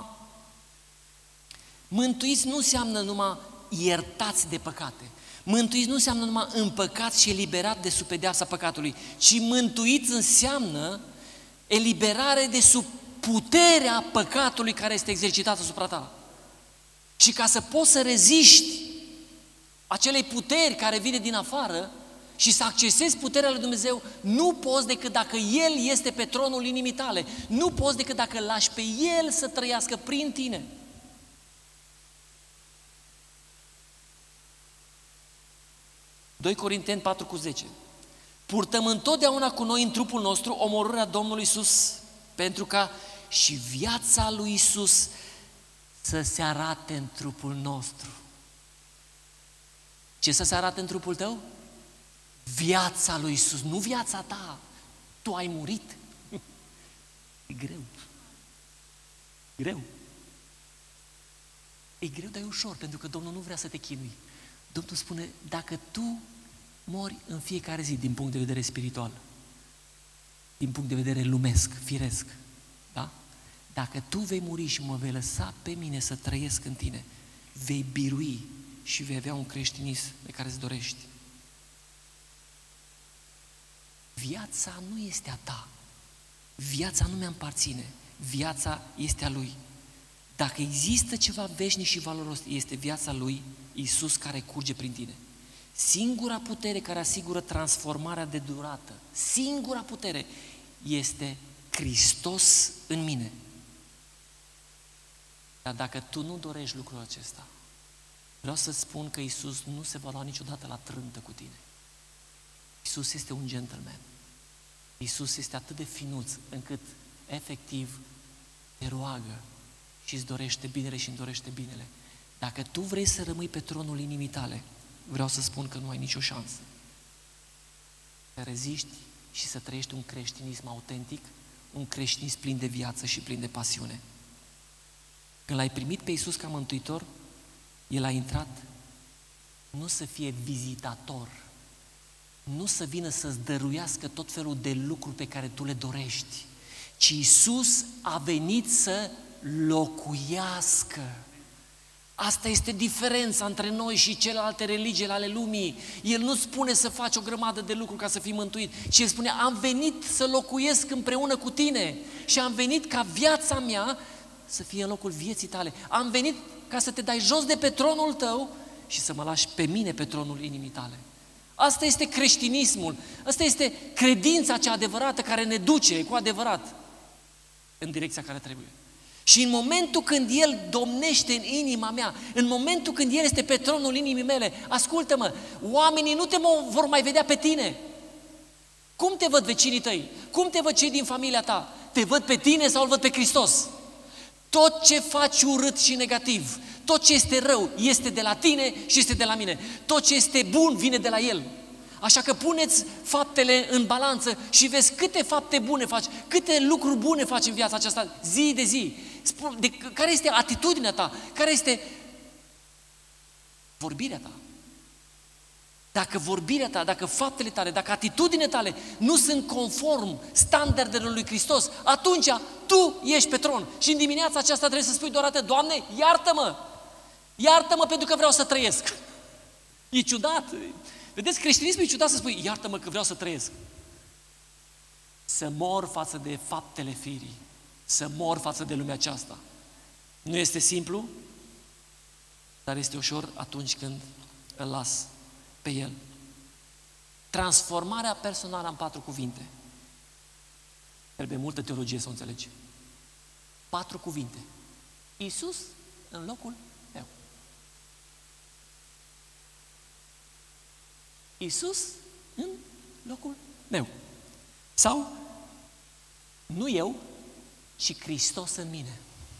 mântuiți nu înseamnă numai iertați de păcate. Mântuiți nu înseamnă numai împăcat și eliberat de sub pedeapsa păcatului, ci mântuiți înseamnă eliberare de sub puterea păcatului care este exercitată asupra ta. Și ca să poți să reziști acelei puteri care vine din afară și să accesezi puterea lui Dumnezeu, nu poți decât dacă El este pe tronul inimii tale. Nu poți decât dacă îl lași pe El să trăiască prin tine. Doi Corinteni 4:10. Purtăm întotdeauna cu noi în trupul nostru omorârea Domnului Iisus, pentru ca și viața lui Iisus să se arate în trupul nostru. Ce să se arate în trupul tău? Viața lui Iisus, nu viața ta. Tu ai murit. E greu. Greu. E greu, dar e ușor, pentru că Domnul nu vrea să te chinui. Domnul spune: dacă tu mori în fiecare zi din punct de vedere spiritual, din punct de vedere lumesc, firesc, da? Dacă tu vei muri și mă vei lăsa pe mine să trăiesc în tine, vei birui și vei avea un creștinism pe care îți dorești. Viața nu este a ta. Viața nu mi-aparține. Viața este a Lui. Dacă există ceva veșnic și valoros, este viața Lui, Iisus, care curge prin tine. Singura putere care asigură transformarea de durată, singura putere, este Hristos în mine. Dar dacă tu nu dorești lucrul acesta, vreau să spun că Iisus nu se va lua niciodată la trântă cu tine. Iisus este un gentleman. Iisus este atât de finuț încât efectiv te roagă și îți dorește binele și îmi dorește binele. Dacă tu vrei să rămâi pe tronul inimii tale, vreau să spun că nu ai nicio șansă. Să reziști și să trăiești un creștinism autentic, un creștinism plin de viață și plin de pasiune. Când l-ai primit pe Iisus ca mântuitor, El a intrat nu să fie vizitator, nu să vină să-ți dăruiască tot felul de lucruri pe care tu le dorești, ci Iisus a venit să locuiască. Asta este diferența între noi și celelalte religii ale lumii. El nu spune să faci o grămadă de lucruri ca să fii mântuit, ci El spune, am venit să locuiesc împreună cu tine și am venit ca viața mea să fie în locul vieții tale. Am venit ca să te dai jos de pe tronul tău și să mă lași pe mine pe tronul inimii tale. Asta este creștinismul, asta este credința cea adevărată care ne duce cu adevărat în direcția care trebuie. Și în momentul când El domnește în inima mea, în momentul când El este pe tronul inimii mele, ascultă-mă, oamenii nu te vor mai vedea pe tine. Cum te văd vecinii tăi? Cum te văd cei din familia ta? Te văd pe tine sau îl văd pe Hristos? Tot ce faci urât și negativ, tot ce este rău este de la tine și este de la mine. Tot ce este bun vine de la El. Așa că puneți faptele în balanță și vezi câte fapte bune faci, câte lucruri bune faci în viața aceasta zi de zi. Care este atitudinea ta? Care este vorbirea ta? Dacă vorbirea ta, dacă faptele tale, dacă atitudinile tale nu sunt conform standardelor lui Hristos, atunci tu ești pe tron. Și în dimineața aceasta trebuie să spui doar atât, Doamne, iartă-mă! Iartă-mă pentru că vreau să trăiesc. E ciudat. Vedeți, creștinismul e ciudat să spui, iartă-mă că vreau să trăiesc. Să mor față de faptele firii. Să mor față de lumea aceasta. Nu este simplu, dar este ușor atunci când îl las pe El. Transformarea personală în 4 cuvinte. Trebuie multă teologie să o înțelegi. 4 cuvinte. Iisus în locul meu. Iisus în locul meu. Sau, nu eu, ci Hristos în mine.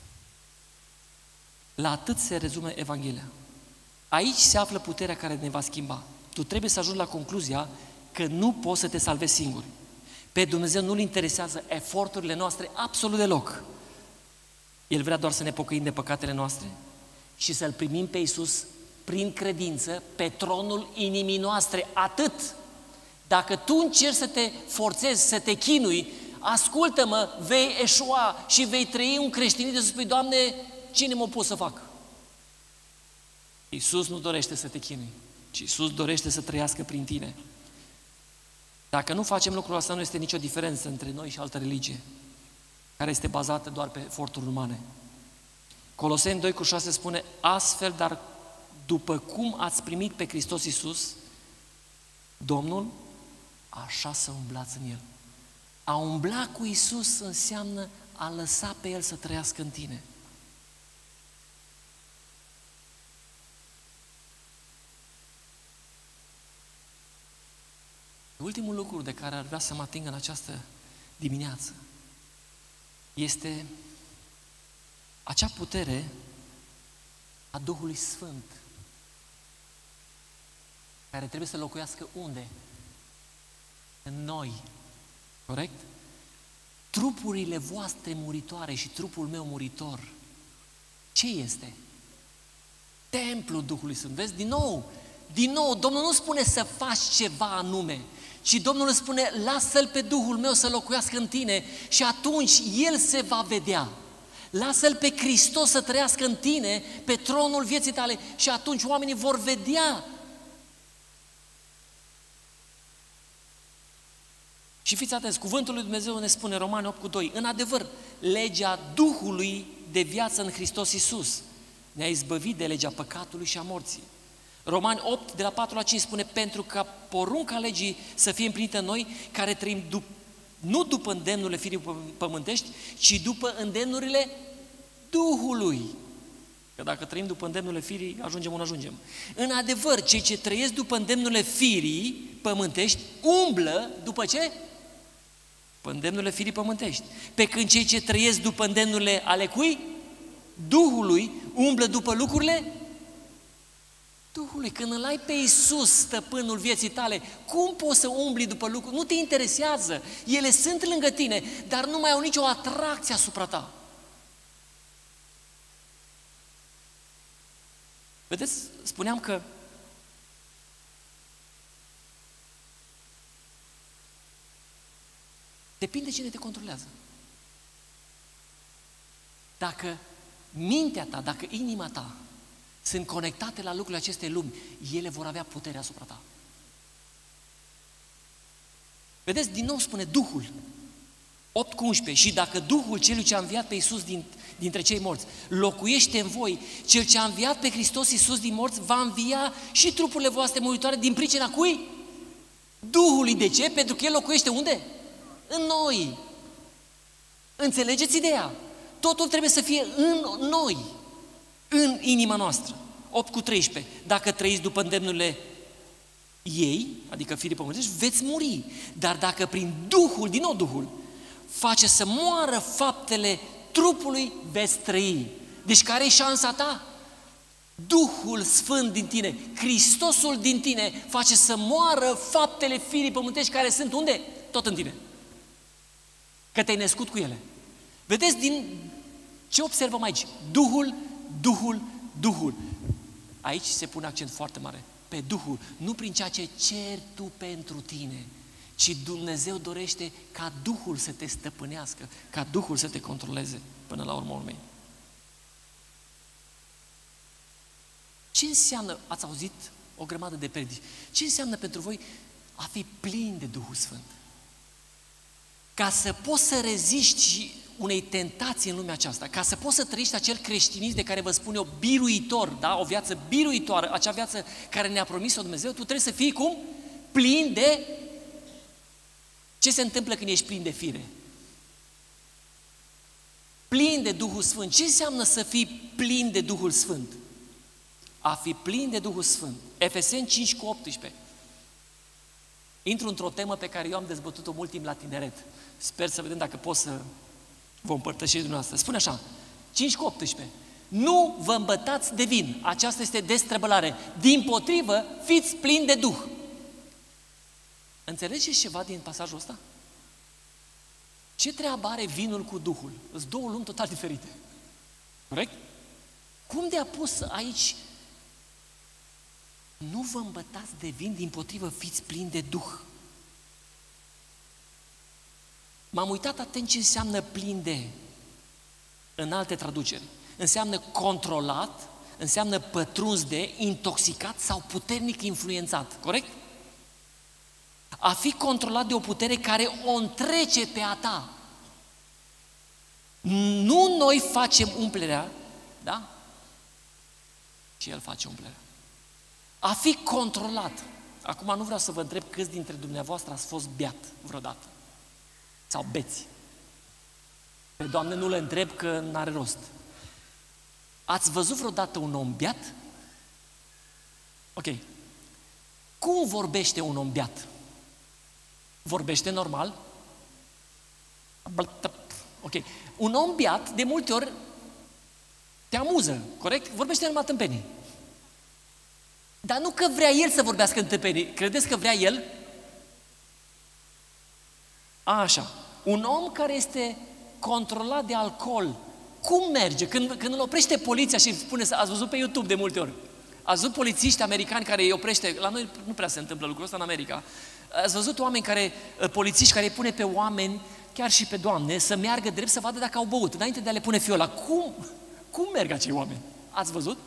La atât se rezume Evanghelia. Aici se află puterea care ne va schimba. Tu trebuie să ajungi la concluzia că nu poți să te salvezi singur. Pe Dumnezeu nu-L interesează eforturile noastre absolut deloc. El vrea doar să ne pocăim de păcatele noastre și să-L primim pe Iisus prin credință pe tronul inimii noastre. Atât! Dacă tu încerci să te forțezi, să te chinui, ascultă-mă, vei eșua și vei trăi un creștinism să spui, Doamne, cine m-a pus să fac? Iisus nu dorește să te chinui, ci Iisus dorește să trăiască prin tine. Dacă nu facem lucrul ăsta, nu este nicio diferență între noi și altă religie, care este bazată doar pe eforturi umane. Coloseni 2:6 spune, astfel, dar după cum ați primit pe Hristos Iisus, Domnul, așa să umblați în El. A umbla cu Iisus înseamnă a lăsa pe El să trăiască în tine. Ultimul lucru de care ar vrea să mă ating în această dimineață este acea putere a Duhului Sfânt care trebuie să locuiască unde? În noi. Corect? Trupurile voastre muritoare și trupul meu muritor, ce este? Templul Duhului Sfânt. Vezi? Din nou, Domnul nu spune să faci ceva anume, ci Domnul îți spune, lasă-L pe Duhul meu să locuiască în tine și atunci El se va vedea. Lasă-L pe Hristos să trăiască în tine, pe tronul vieții tale și atunci oamenii vor vedea. Și fiți atenți, cuvântul lui Dumnezeu ne spune, Romani 8:2, în adevăr, legea Duhului de viață în Hristos Iisus ne-a izbăvit de legea păcatului și a morții. Romani 8, de la 4 la 5 spune, pentru ca porunca legii să fie împlinită în noi, care trăim nu după îndemnurile firii pământești, ci după îndemnurile Duhului. Că dacă trăim după îndemnurile firii, ajungem unde ajungem. În adevăr, cei ce trăiesc după îndemnurile firii pământești, umblă după ce? După îndemnurile firii pământești. Pe când cei ce trăiesc după îndemnurile ale cui? Duhului, umblă după lucrurile Duhului. Când îl ai pe Iisus, stăpânul vieții tale, cum poți să umbli după lucruri? Nu te interesează. Ele sunt lângă tine, dar nu mai au nicio atracție asupra ta. Vedeți, spuneam că depinde cine te controlează. Dacă mintea ta, dacă inima ta sunt conectate la lucrurile acestei lumi, ele vor avea putere asupra ta. Vedeți, din nou spune Duhul, 8:11, și dacă Duhul celui ce a înviat pe Iisus dintre cei morți locuiește în voi, cel ce a înviat pe Hristos Iisus din morți va învia și trupurile voastre muritoare din pricina cui? Duhului. De ce? Pentru că El locuiește unde? În noi. Înțelegeți ideea? Totul trebuie să fie în noi, în inima noastră. 8:13. Dacă trăiți după îndemnurile ei, adică firii pământești, veți muri. Dar dacă prin Duhul, din nou Duhul, face să moară faptele trupului, veți trăi. Deci care e șansa ta? Duhul Sfânt din tine, Hristosul din tine face să moară faptele firii pământești care sunt unde? Tot în tine. Că te-ai născut cu ele. Vedeți din ce observăm aici? Duhul, Duhul, Duhul. Aici se pune accent foarte mare pe Duhul, nu prin ceea ce ceri tu pentru tine, ci Dumnezeu dorește ca Duhul să te stăpânească, ca Duhul să te controleze până la urmă urmei. Ce înseamnă, ați auzit o grămadă de predici, ce înseamnă pentru voi a fi plin de Duhul Sfânt? Ca să poți să reziști unei tentații în lumea aceasta, ca să poți să trăiești acel creștinism de care vă spun eu, biruitor, da? O viață biruitoare, acea viață care ne-a promis-o Dumnezeu, tu trebuie să fii cum? Plin de... Ce se întâmplă când ești plin de fire? Plin de Duhul Sfânt. Ce înseamnă să fii plin de Duhul Sfânt? A fi plin de Duhul Sfânt. Efeseni 5:18. Intru într-o temă pe care eu am dezbătut-o mult timp la tineret. Sper să vedem dacă pot să vă împărtășesc dumneavoastră. Spune așa, 5:18. Nu vă îmbătați de vin. Aceasta este destrăbălare. Dimpotrivă, fiți plini de Duh. Înțelegeți ceva din pasajul ăsta? Ce treabă are vinul cu Duhul? Sunt două lumi total diferite. Corect? Cum de a pus aici? Nu vă îmbătați de vin, dimpotrivă, fiți plini de Duh. M-am uitat atent ce înseamnă plin de în alte traduceri. Înseamnă controlat, înseamnă pătruns de, intoxicat sau puternic influențat. Corect? A fi controlat de o putere care o întrece pe a ta. Nu noi facem umplerea, da? Și El face umplerea. A fi controlat. Acum nu vreau să vă întreb câți dintre dumneavoastră ați fost beat vreodată. Sau beți. Pe Doamne nu le întreb că n-are rost. Ați văzut vreodată un om beat? Ok. Cum vorbește un om beat? Vorbește normal? Ok. Un om beat, de multe ori, te amuză, corect? Vorbește numai tâmpenii. Dar nu că vrea el să vorbească în tâmpenii. Credeți că vrea el? Așa. Un om care este controlat de alcool, cum merge? Când îl oprește poliția și spune, ați văzut pe YouTube de multe ori, ați văzut polițiști americani care îi oprește, la noi nu prea se întâmplă lucrul ăsta în America, ați văzut polițiști care îi pune pe oameni, chiar și pe doamne, să meargă drept să vadă dacă au băut, înainte de a le pune fiola. Cum merg acei oameni? Ați văzut?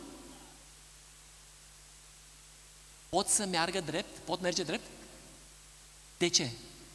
Pot să meargă drept? Pot merge drept? De ce?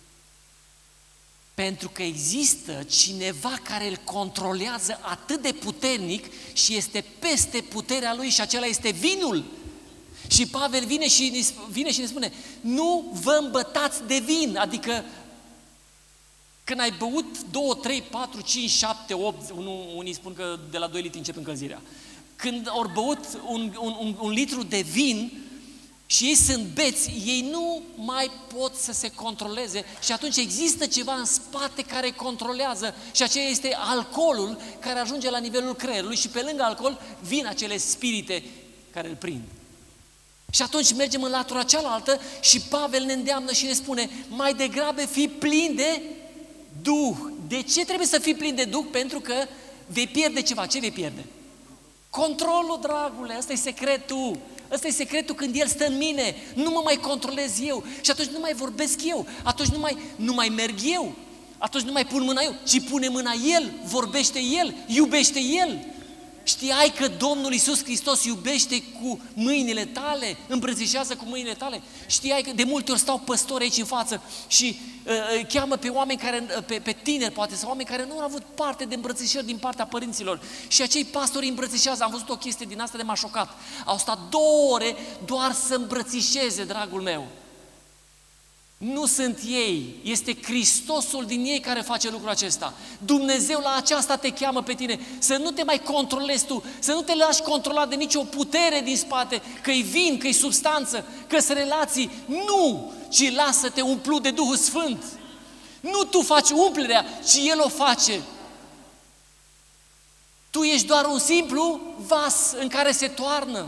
Pentru că există cineva care îl controlează atât de puternic și este peste puterea lui și acela este vinul. Și Pavel vine și ne spune, nu vă îmbătați de vin, adică când ai băut 2, 3, 4, 5, 7, 8, unii spun că de la 2 litri începe încălzirea. Când au băut un litru de vin și ei sunt beți, ei nu mai pot să se controleze și atunci există ceva în spate care controlează și aceea este alcoolul care ajunge la nivelul creierului și pe lângă alcool vin acele spirite care îl prind. Și atunci mergem în latura cealaltă și Pavel ne îndeamnă și ne spune, mai degrabă fii plin de Duh. De ce trebuie să fii plin de Duh? Pentru că vei pierde ceva. Ce vei pierde? Controlul, dragule, ăsta e secretul. Ăsta e secretul când El stă în mine. Nu mă mai controlez eu și atunci nu mai vorbesc eu, atunci nu mai merg eu, atunci nu mai pun mâna eu, ci pune mâna El, vorbește El, iubește El. Știai că Domnul Iisus Hristos iubește cu mâinile tale, îmbrățișează cu mâinile tale? Știai că de multe ori stau păstori aici în față și cheamă pe oameni care, pe tineri poate, sau oameni care nu au avut parte de îmbrățișări din partea părinților. Și acei pastori îmbrățișează. Am văzut o chestie din asta de m-a șocat. Au stat 2 ore doar să îmbrățișeze, dragul meu. Nu sunt ei, este Hristosul din ei care face lucrul acesta. Dumnezeu la aceasta te cheamă pe tine, să nu te mai controlezi tu, să nu te lași controlat de nicio putere din spate, că-i vin, că-i substanță, că-s relații. Nu, ci lasă-te umplu de Duhul Sfânt. Nu tu faci umplerea, ci El o face. Tu ești doar un simplu vas în care se toarnă.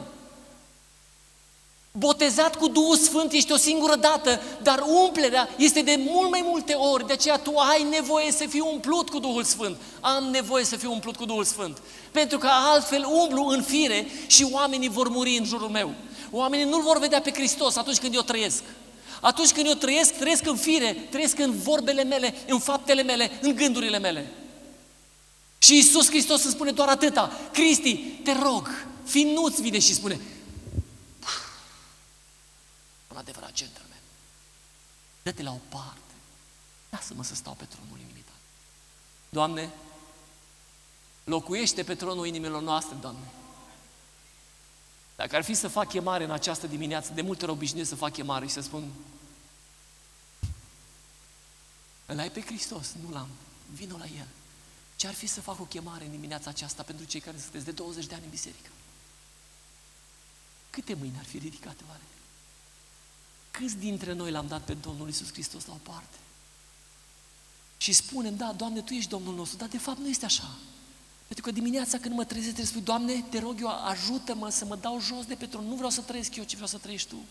Botezat cu Duhul Sfânt ești o singură dată, dar umplerea este de mult mai multe ori, de aceea tu ai nevoie să fii umplut cu Duhul Sfânt. Am nevoie să fiu umplut cu Duhul Sfânt, pentru că altfel umblu în fire și oamenii vor muri în jurul meu. Oamenii nu-L vor vedea pe Hristos atunci când eu trăiesc. Atunci când eu trăiesc în fire, trăiesc în vorbele mele, în faptele mele, în gândurile mele. Și Iisus Hristos îmi spune doar atâta: Cristi, te rog, fii nu-ți vine și spune: un adevărat gentleman, dă-te la o parte, lasă-mă să stau pe tronul inimii tale. Doamne, locuiește pe tronul inimilor noastre, Doamne. Dacă ar fi să fac chemare în această dimineață, de multe ori obișnuiesc să fac chemare și să spun: îl ai pe Hristos? Nu l-am, vino la El. Ce ar fi să fac o chemare în dimineața aceasta pentru cei care sunteți de 20 de ani în biserică? Câte mâini ar fi ridicate oare? Câți dintre noi l-am dat pe Domnul Iisus Hristos la o parte? Și spunem: da, Doamne, Tu ești Domnul nostru, dar de fapt nu este așa. Pentru că dimineața când mă trezesc trebuie să spui: Doamne, te rog eu, ajută-mă să mă dau jos de pe tron. Nu vreau să trăiesc eu, ci vreau să trăiești Tu.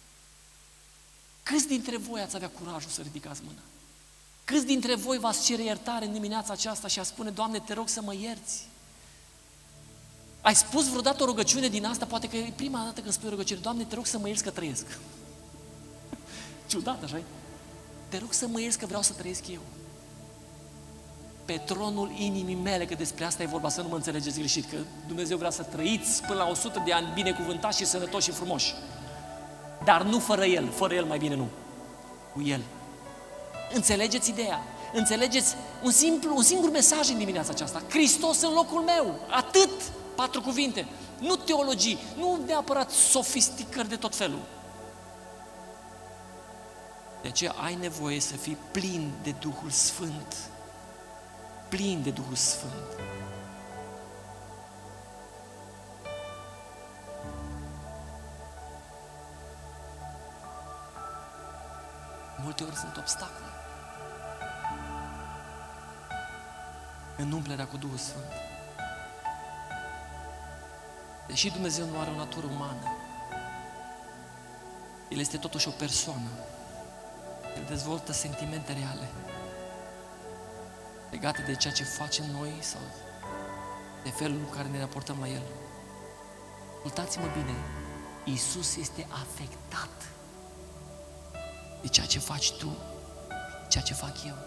Câți dintre voi ați avea curajul să ridicați mâna? Câți dintre voi v-ați cere iertare în dimineața aceasta și a spune: Doamne, te rog să mă ierți? Ai spus vreodată o rugăciune din asta? Poate că e prima dată când spui o rugăciune: Doamne, te rog să mă ierți că trăiesc. Ciudat, așa-i? Te rog să mă ierți că vreau să trăiesc eu. Pe tronul inimii mele, că despre asta e vorba, să nu mă înțelegeți greșit, că Dumnezeu vrea să trăiți până la 100 de ani binecuvântați și sănătoși și frumoși. Dar nu fără El mai bine nu. Cu El. Înțelegeți ideea? Înțelegeți un singur mesaj în dimineața aceasta: Hristos în locul meu. Atât, 4 cuvinte. Nu teologii, nu neapărat sofisticări de tot felul. De aceea ai nevoie să fii plin de Duhul Sfânt. Plin de Duhul Sfânt. Multe ori sunt obstacole în umplerea cu Duhul Sfânt. Deși Dumnezeu nu are o natură umană, El este totuși o persoană. El dezvoltă sentimente reale legate de ceea ce facem noi sau de felul în care ne raportăm la El. Ascultați-mă bine, Iisus este afectat de ceea ce faci tu, ceea ce fac eu.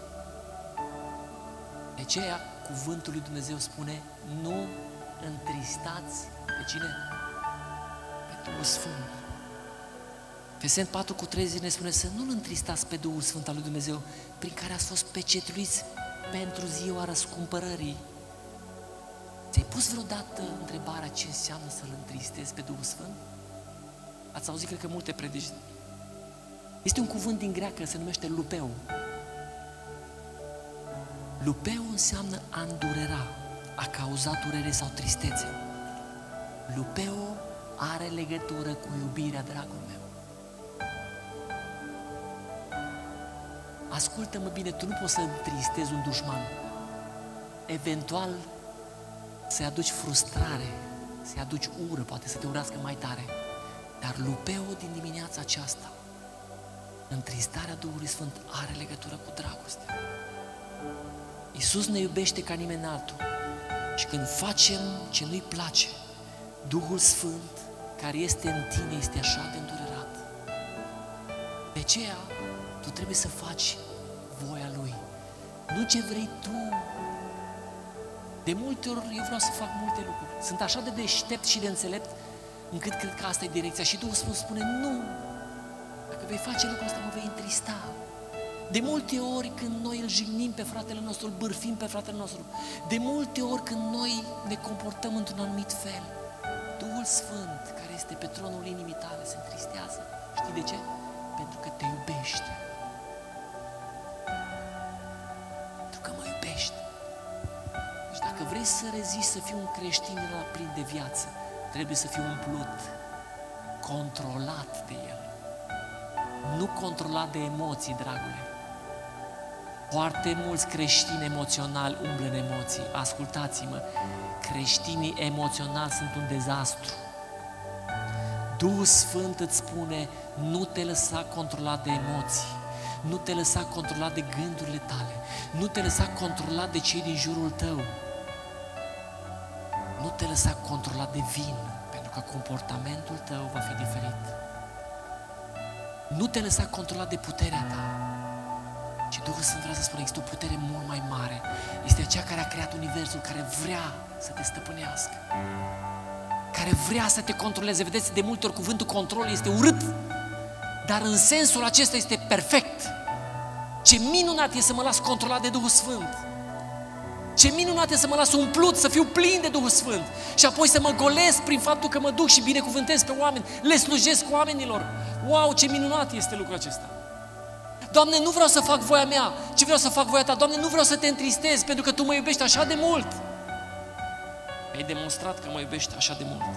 De aceea, cuvântul lui Dumnezeu spune: nu întristați pe cine? Pe Duhul Sfânt. Efeseni 4:30 ne spune să nu-L întristați pe Duhul Sfânt al lui Dumnezeu, prin care ați fost pecetuiți pentru ziua răscumpărării. Ți-ai pus vreodată întrebarea ce înseamnă să-L întristezi pe Duhul Sfânt? Ați auzit, cred că, multe predici. Este un cuvânt din greacă, se numește lupeu. Lupeu înseamnă a îndurera, a cauza durere sau tristețe. Lupeu are legătură cu iubirea, dragul meu. Ascultă-mă bine, tu nu poți să întristezi un dușman. Eventual să-i aduci frustrare, să-i aduci ură, poate să te urască mai tare. Dar lupeul din dimineața aceasta, întristarea Duhului Sfânt, are legătură cu dragoste. Iisus ne iubește ca nimeni altul. Și când facem ce nu-i place, Duhul Sfânt care este în tine este așa de îndurerat. De aceea, tu trebuie să faci voia Lui. Nu ce vrei tu, De multe ori eu vreau să fac multe lucruri. Sunt așa de deștept și de înțelept încât cred că asta e direcția. Și Duhul Sfânt spune, nu, dacă vei face lucrul ăsta, mă vei întrista. De multe ori când noi îl jignim pe fratele nostru, îl bârfim pe fratele nostru, de multe ori când noi ne comportăm într-un anumit fel, Duhul Sfânt, care este pe tronul inimii tale, se întristează. Știi de ce? Pentru că te iubește. Pentru că mă iubește. Deci dacă vrei să rezisti să fii un creștin la plin de viață, trebuie să fii umplut, controlat de El. Nu controlat de emoții, dragule. Foarte mulți creștini emoționali umblă în emoții. Ascultați-mă, creștinii emoționali sunt un dezastru. Duhul Sfânt îți spune, nu te lăsa controlat de emoții, nu te lăsa controlat de gândurile tale, nu te lăsa controlat de cei din jurul tău, nu te lăsa controlat de vin, pentru că comportamentul tău va fi diferit. Nu te lăsa controlat de puterea ta. Și Duhul Sfânt vrea să spună, există o putere mult mai mare. Este aceea care a creat universul, care vrea să te stăpânească, care vrea să te controleze. Vedeți, de multe ori cuvântul control este urât, dar în sensul acesta este perfect. Ce minunat e să mă las controlat de Duhul Sfânt. Ce minunat e să mă las umplut, să fiu plin de Duhul Sfânt și apoi să mă golesc prin faptul că mă duc și binecuvântez pe oameni, le slujesc oamenilor. Wow, ce minunat este lucrul acesta! Doamne, nu vreau să fac voia mea, ci vreau să fac voia Ta. Doamne, nu vreau să Te întristez, pentru că Tu mă iubești așa de mult. Ai demonstrat că mă iubești așa de mult.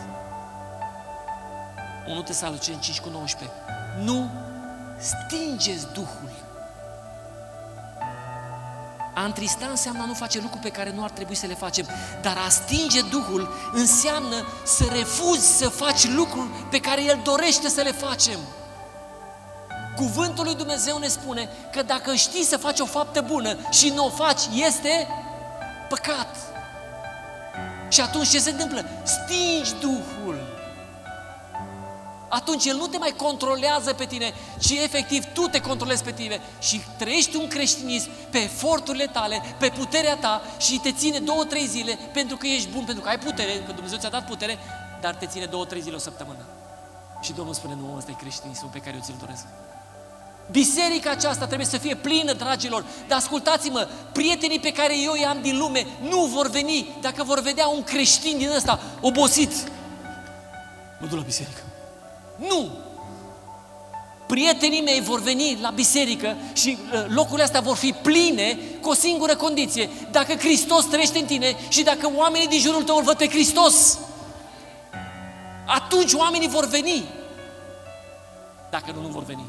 1 Tesalonicenii 5:19. Nu stingeți Duhul. A întrista înseamnă a nu face lucruri pe care nu ar trebui să le facem, dar a stinge Duhul înseamnă să refuzi să faci lucruri pe care El dorește să le facem. Cuvântul lui Dumnezeu ne spune că dacă știi să faci o faptă bună și nu o faci, este păcat. Și atunci ce se întâmplă? Stingi Duhul. Atunci El nu te mai controlează pe tine, ci efectiv tu te controlezi pe tine și trăiești un creștinism pe eforturile tale, pe puterea ta și te ține 2-3 zile pentru că ești bun, pentru că ai putere, că Dumnezeu ți-a dat putere, dar te ține 2-3 zile o săptămână. Și Domnul spune, nu, ăsta e creștinismul pe care eu ți-l doresc. Biserica aceasta trebuie să fie plină, dragilor, dar ascultați-mă, prietenii pe care eu i-am din lume nu vor veni dacă vor vedea un creștin din ăsta obosit. Mă duc la biserică. Nu! Prietenii mei vor veni la biserică și locurile astea vor fi pline cu o singură condiție. Dacă Hristos trăiește în tine și dacă oamenii din jurul tău îl văd pe Hristos, atunci oamenii vor veni. Dacă nu vor veni.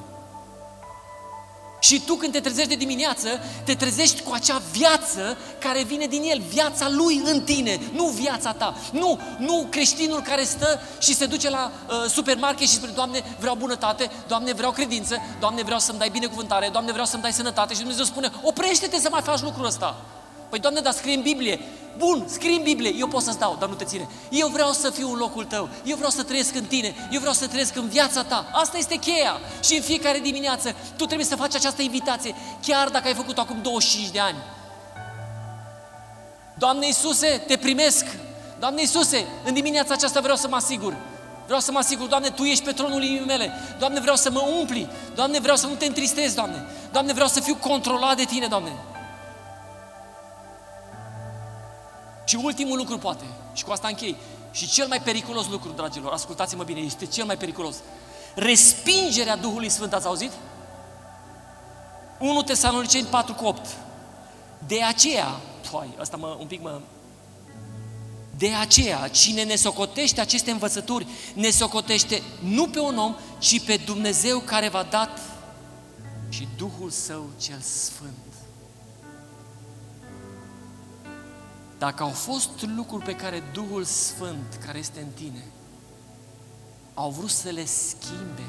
Și tu când te trezești de dimineață, te trezești cu acea viață care vine din El, viața Lui în tine, nu viața ta. Nu creștinul care stă și se duce la supermarket și spune, Doamne, vreau bunătate, Doamne, vreau credință, Doamne, vreau să-mi dai binecuvântare, Doamne, vreau să-mi dai sănătate. Și Dumnezeu spune, oprește-te să mai faci lucrul ăsta. Păi, Doamne, dar scrie în Biblie. Bun, scrie în Biblie, eu pot să-ți dau, dar nu te ține. Eu vreau să fiu în locul tău, eu vreau să trăiesc în tine, eu vreau să trăiesc în viața ta. Asta este cheia. Și în fiecare dimineață tu trebuie să faci această invitație, chiar dacă ai făcut-o acum 25 de ani. Doamne Iisuse, te primesc. Doamne Iisuse, în dimineața aceasta vreau să mă asigur. Vreau să mă asigur, Doamne, Tu ești pe tronul inimii mele. Doamne, vreau să mă umpli. Doamne, vreau să nu te întristezi, Doamne. Doamne, vreau să fiu controlat de Tine, Doamne. Și ultimul lucru poate, și cu asta închei, și cel mai periculos lucru, dragilor, ascultați-mă bine, este cel mai periculos. Respingerea Duhului Sfânt, ați auzit? 1 Tesaloniceni 4:8. De aceea, de aceea, cine ne socotește aceste învățături, ne socotește nu pe un om, ci pe Dumnezeu care v-a dat și Duhul Său cel Sfânt. Dacă au fost lucruri pe care Duhul Sfânt, care este în tine, au vrut să le schimbe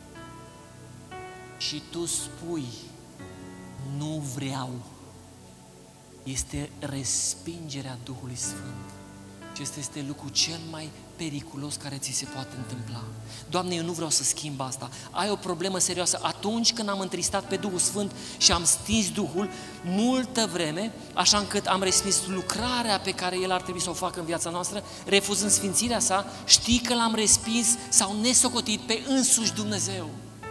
și tu spui, nu vreau, este respingerea Duhului Sfânt. Acesta este lucrul cel mai periculos care ți se poate întâmpla. Doamne, eu nu vreau să schimb asta. Ai o problemă serioasă. Atunci când am întristat pe Duhul Sfânt și am stins Duhul, multă vreme, așa încât am respins lucrarea pe care El ar trebui să o facă în viața noastră, refuzând sfințirea sa, știi că l-am respins sau nesocotit pe însuși Dumnezeu.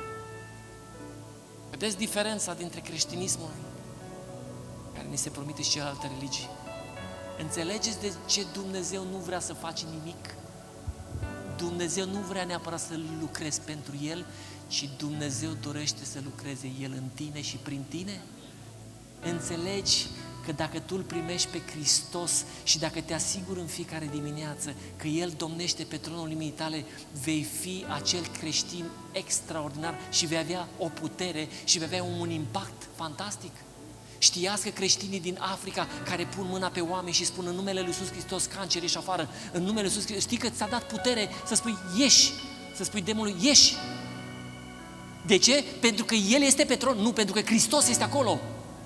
Vedeți diferența dintre creștinismul care ni se promite și celelalte religii? Înțelegeți de ce Dumnezeu nu vrea să faci nimic? Dumnezeu nu vrea neapărat să lucrezi pentru El, ci Dumnezeu dorește să lucreze El în tine și prin tine? Înțelegi că dacă tu îl primești pe Hristos și dacă te asiguri în fiecare dimineață că El domnește pe tronul inimii tale, vei fi acel creștin extraordinar și vei avea o putere și vei avea un impact fantastic. Știați că creștinii din Africa care pun mâna pe oameni și spun în numele Lui Iisus Hristos, cancer, ieși afară, în numele Lui Iisus Hristos, știi că ți-a dat putere să spui ieși, să spui demonului ieși. De ce? Pentru că El este pe tron, nu pentru că Hristos este acolo.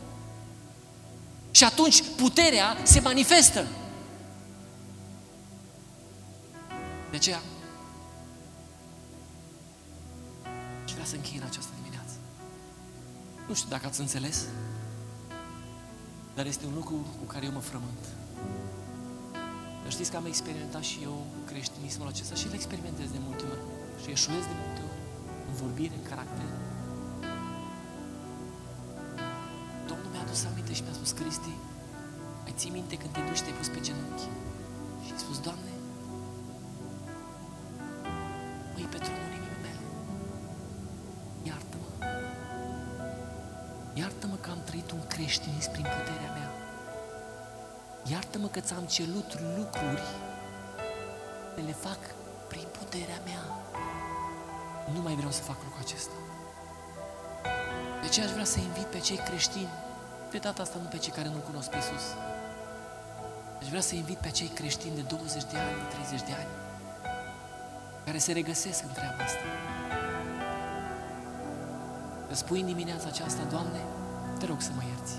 Și atunci puterea se manifestă. De aceea și vreau să închei în această dimineață. Nu știu dacă ați înțeles, dar este un lucru cu care eu mă frământ. Dar știți că am experimentat și eu creștinismul acesta și îl experimentez de multe ori și eșuez de multe ori în vorbire, în caracter. Domnul mi-a adus aminte și mi-a spus: Cristi, mai ții minte când te duci, te-ai pus pe genunchi și ai spus: Doamne, măi pe tronul inimii mele, iartă-mă. Iartă-mă că am trăit un creștinism prin puterea mea. Iartă-mă că ți-am cerut lucruri, le fac prin puterea mea. Nu mai vreau să fac lucrul acesta. De aceea aș vrea să invit pe cei creștini, de data asta nu pe cei care nu cunosc pe Iisus. Aș vrea să invit pe cei creștini de 20 de ani, de 30 de ani, care se regăsesc în treaba asta. Îți spui în dimineața aceasta: Doamne, te rog să mă ierți.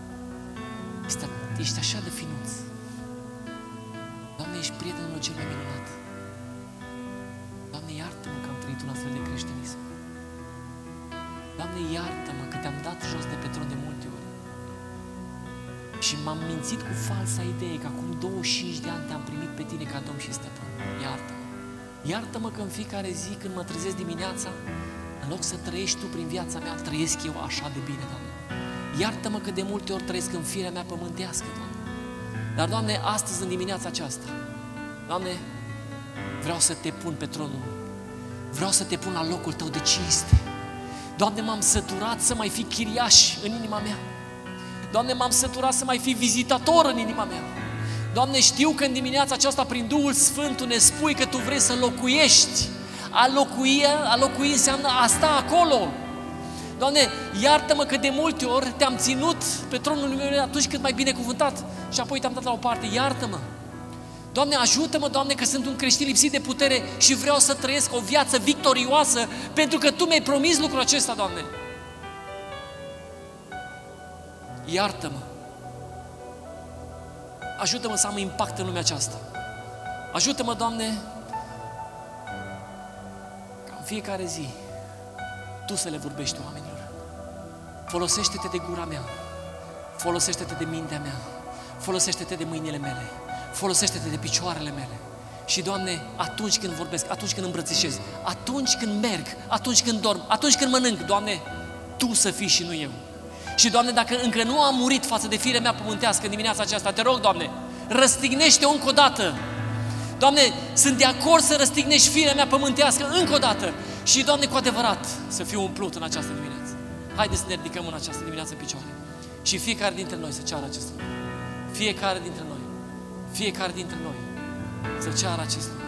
Ești așa de finuț. Doamne, ești prietenul cel mai minunat. Doamne, iartă-mă că am trăit un astfel de creștinism. Doamne, iartă-mă că te-am dat jos de pe tron de multe ori. Și m-am mințit cu falsa idee că acum 25 de ani te-am primit pe tine ca Domn și Stăpân. Iartă-mă. Iartă-mă că în fiecare zi când mă trezesc dimineața, în loc să trăiești Tu prin viața mea, trăiesc eu așa de bine, Doamne. Iartă-mă că de multe ori trăiesc în firea mea pământească, Doamne. Dar, Doamne, astăzi, în dimineața aceasta, Doamne, vreau să Te pun pe tronul. Vreau să Te pun la locul Tău de cinste. Doamne, m-am săturat să mai fi chiriaș în inima mea. Doamne, m-am săturat să mai fi vizitator în inima mea. Doamne, știu că în dimineața aceasta, prin Duhul Sfânt, Tu ne spui că Tu vrei să locuiești. A locui înseamnă a sta acolo. Doamne, iartă-mă că de multe ori Te-am ținut pe tronul meu atunci când m-ai binecuvântat și apoi Te-am dat la o parte. Iartă-mă. Doamne, ajută-mă, Doamne, că sunt un creștin lipsit de putere și vreau să trăiesc o viață victorioasă pentru că Tu mi-ai promis lucrul acesta, Doamne. Iartă-mă. Ajută-mă să am impact în lumea aceasta. Ajută-mă, Doamne, ca în fiecare zi Tu să le vorbești oamenilor. Folosește-te de gura mea. Folosește-te de mintea mea. Folosește-te de mâinile mele. Folosește-te de picioarele mele. Și, Doamne, atunci când vorbesc, atunci când îmbrățișez, atunci când merg, atunci când dorm, atunci când mănânc, Doamne, Tu să fii și nu eu. Și, Doamne, dacă încă nu am murit față de firea mea pământească în dimineața aceasta, Te rog, Doamne, răstignește-o încă o dată. Doamne, sunt de acord să răstignești firea mea pământească încă o dată. Și, Doamne, cu adevărat, să fiu umplut în această dimineață. Haideți să ne ridicăm în această dimineață în picioare. Și fiecare dintre noi să ceară acest lucru. Fiecare dintre noi să ceară acest lucru.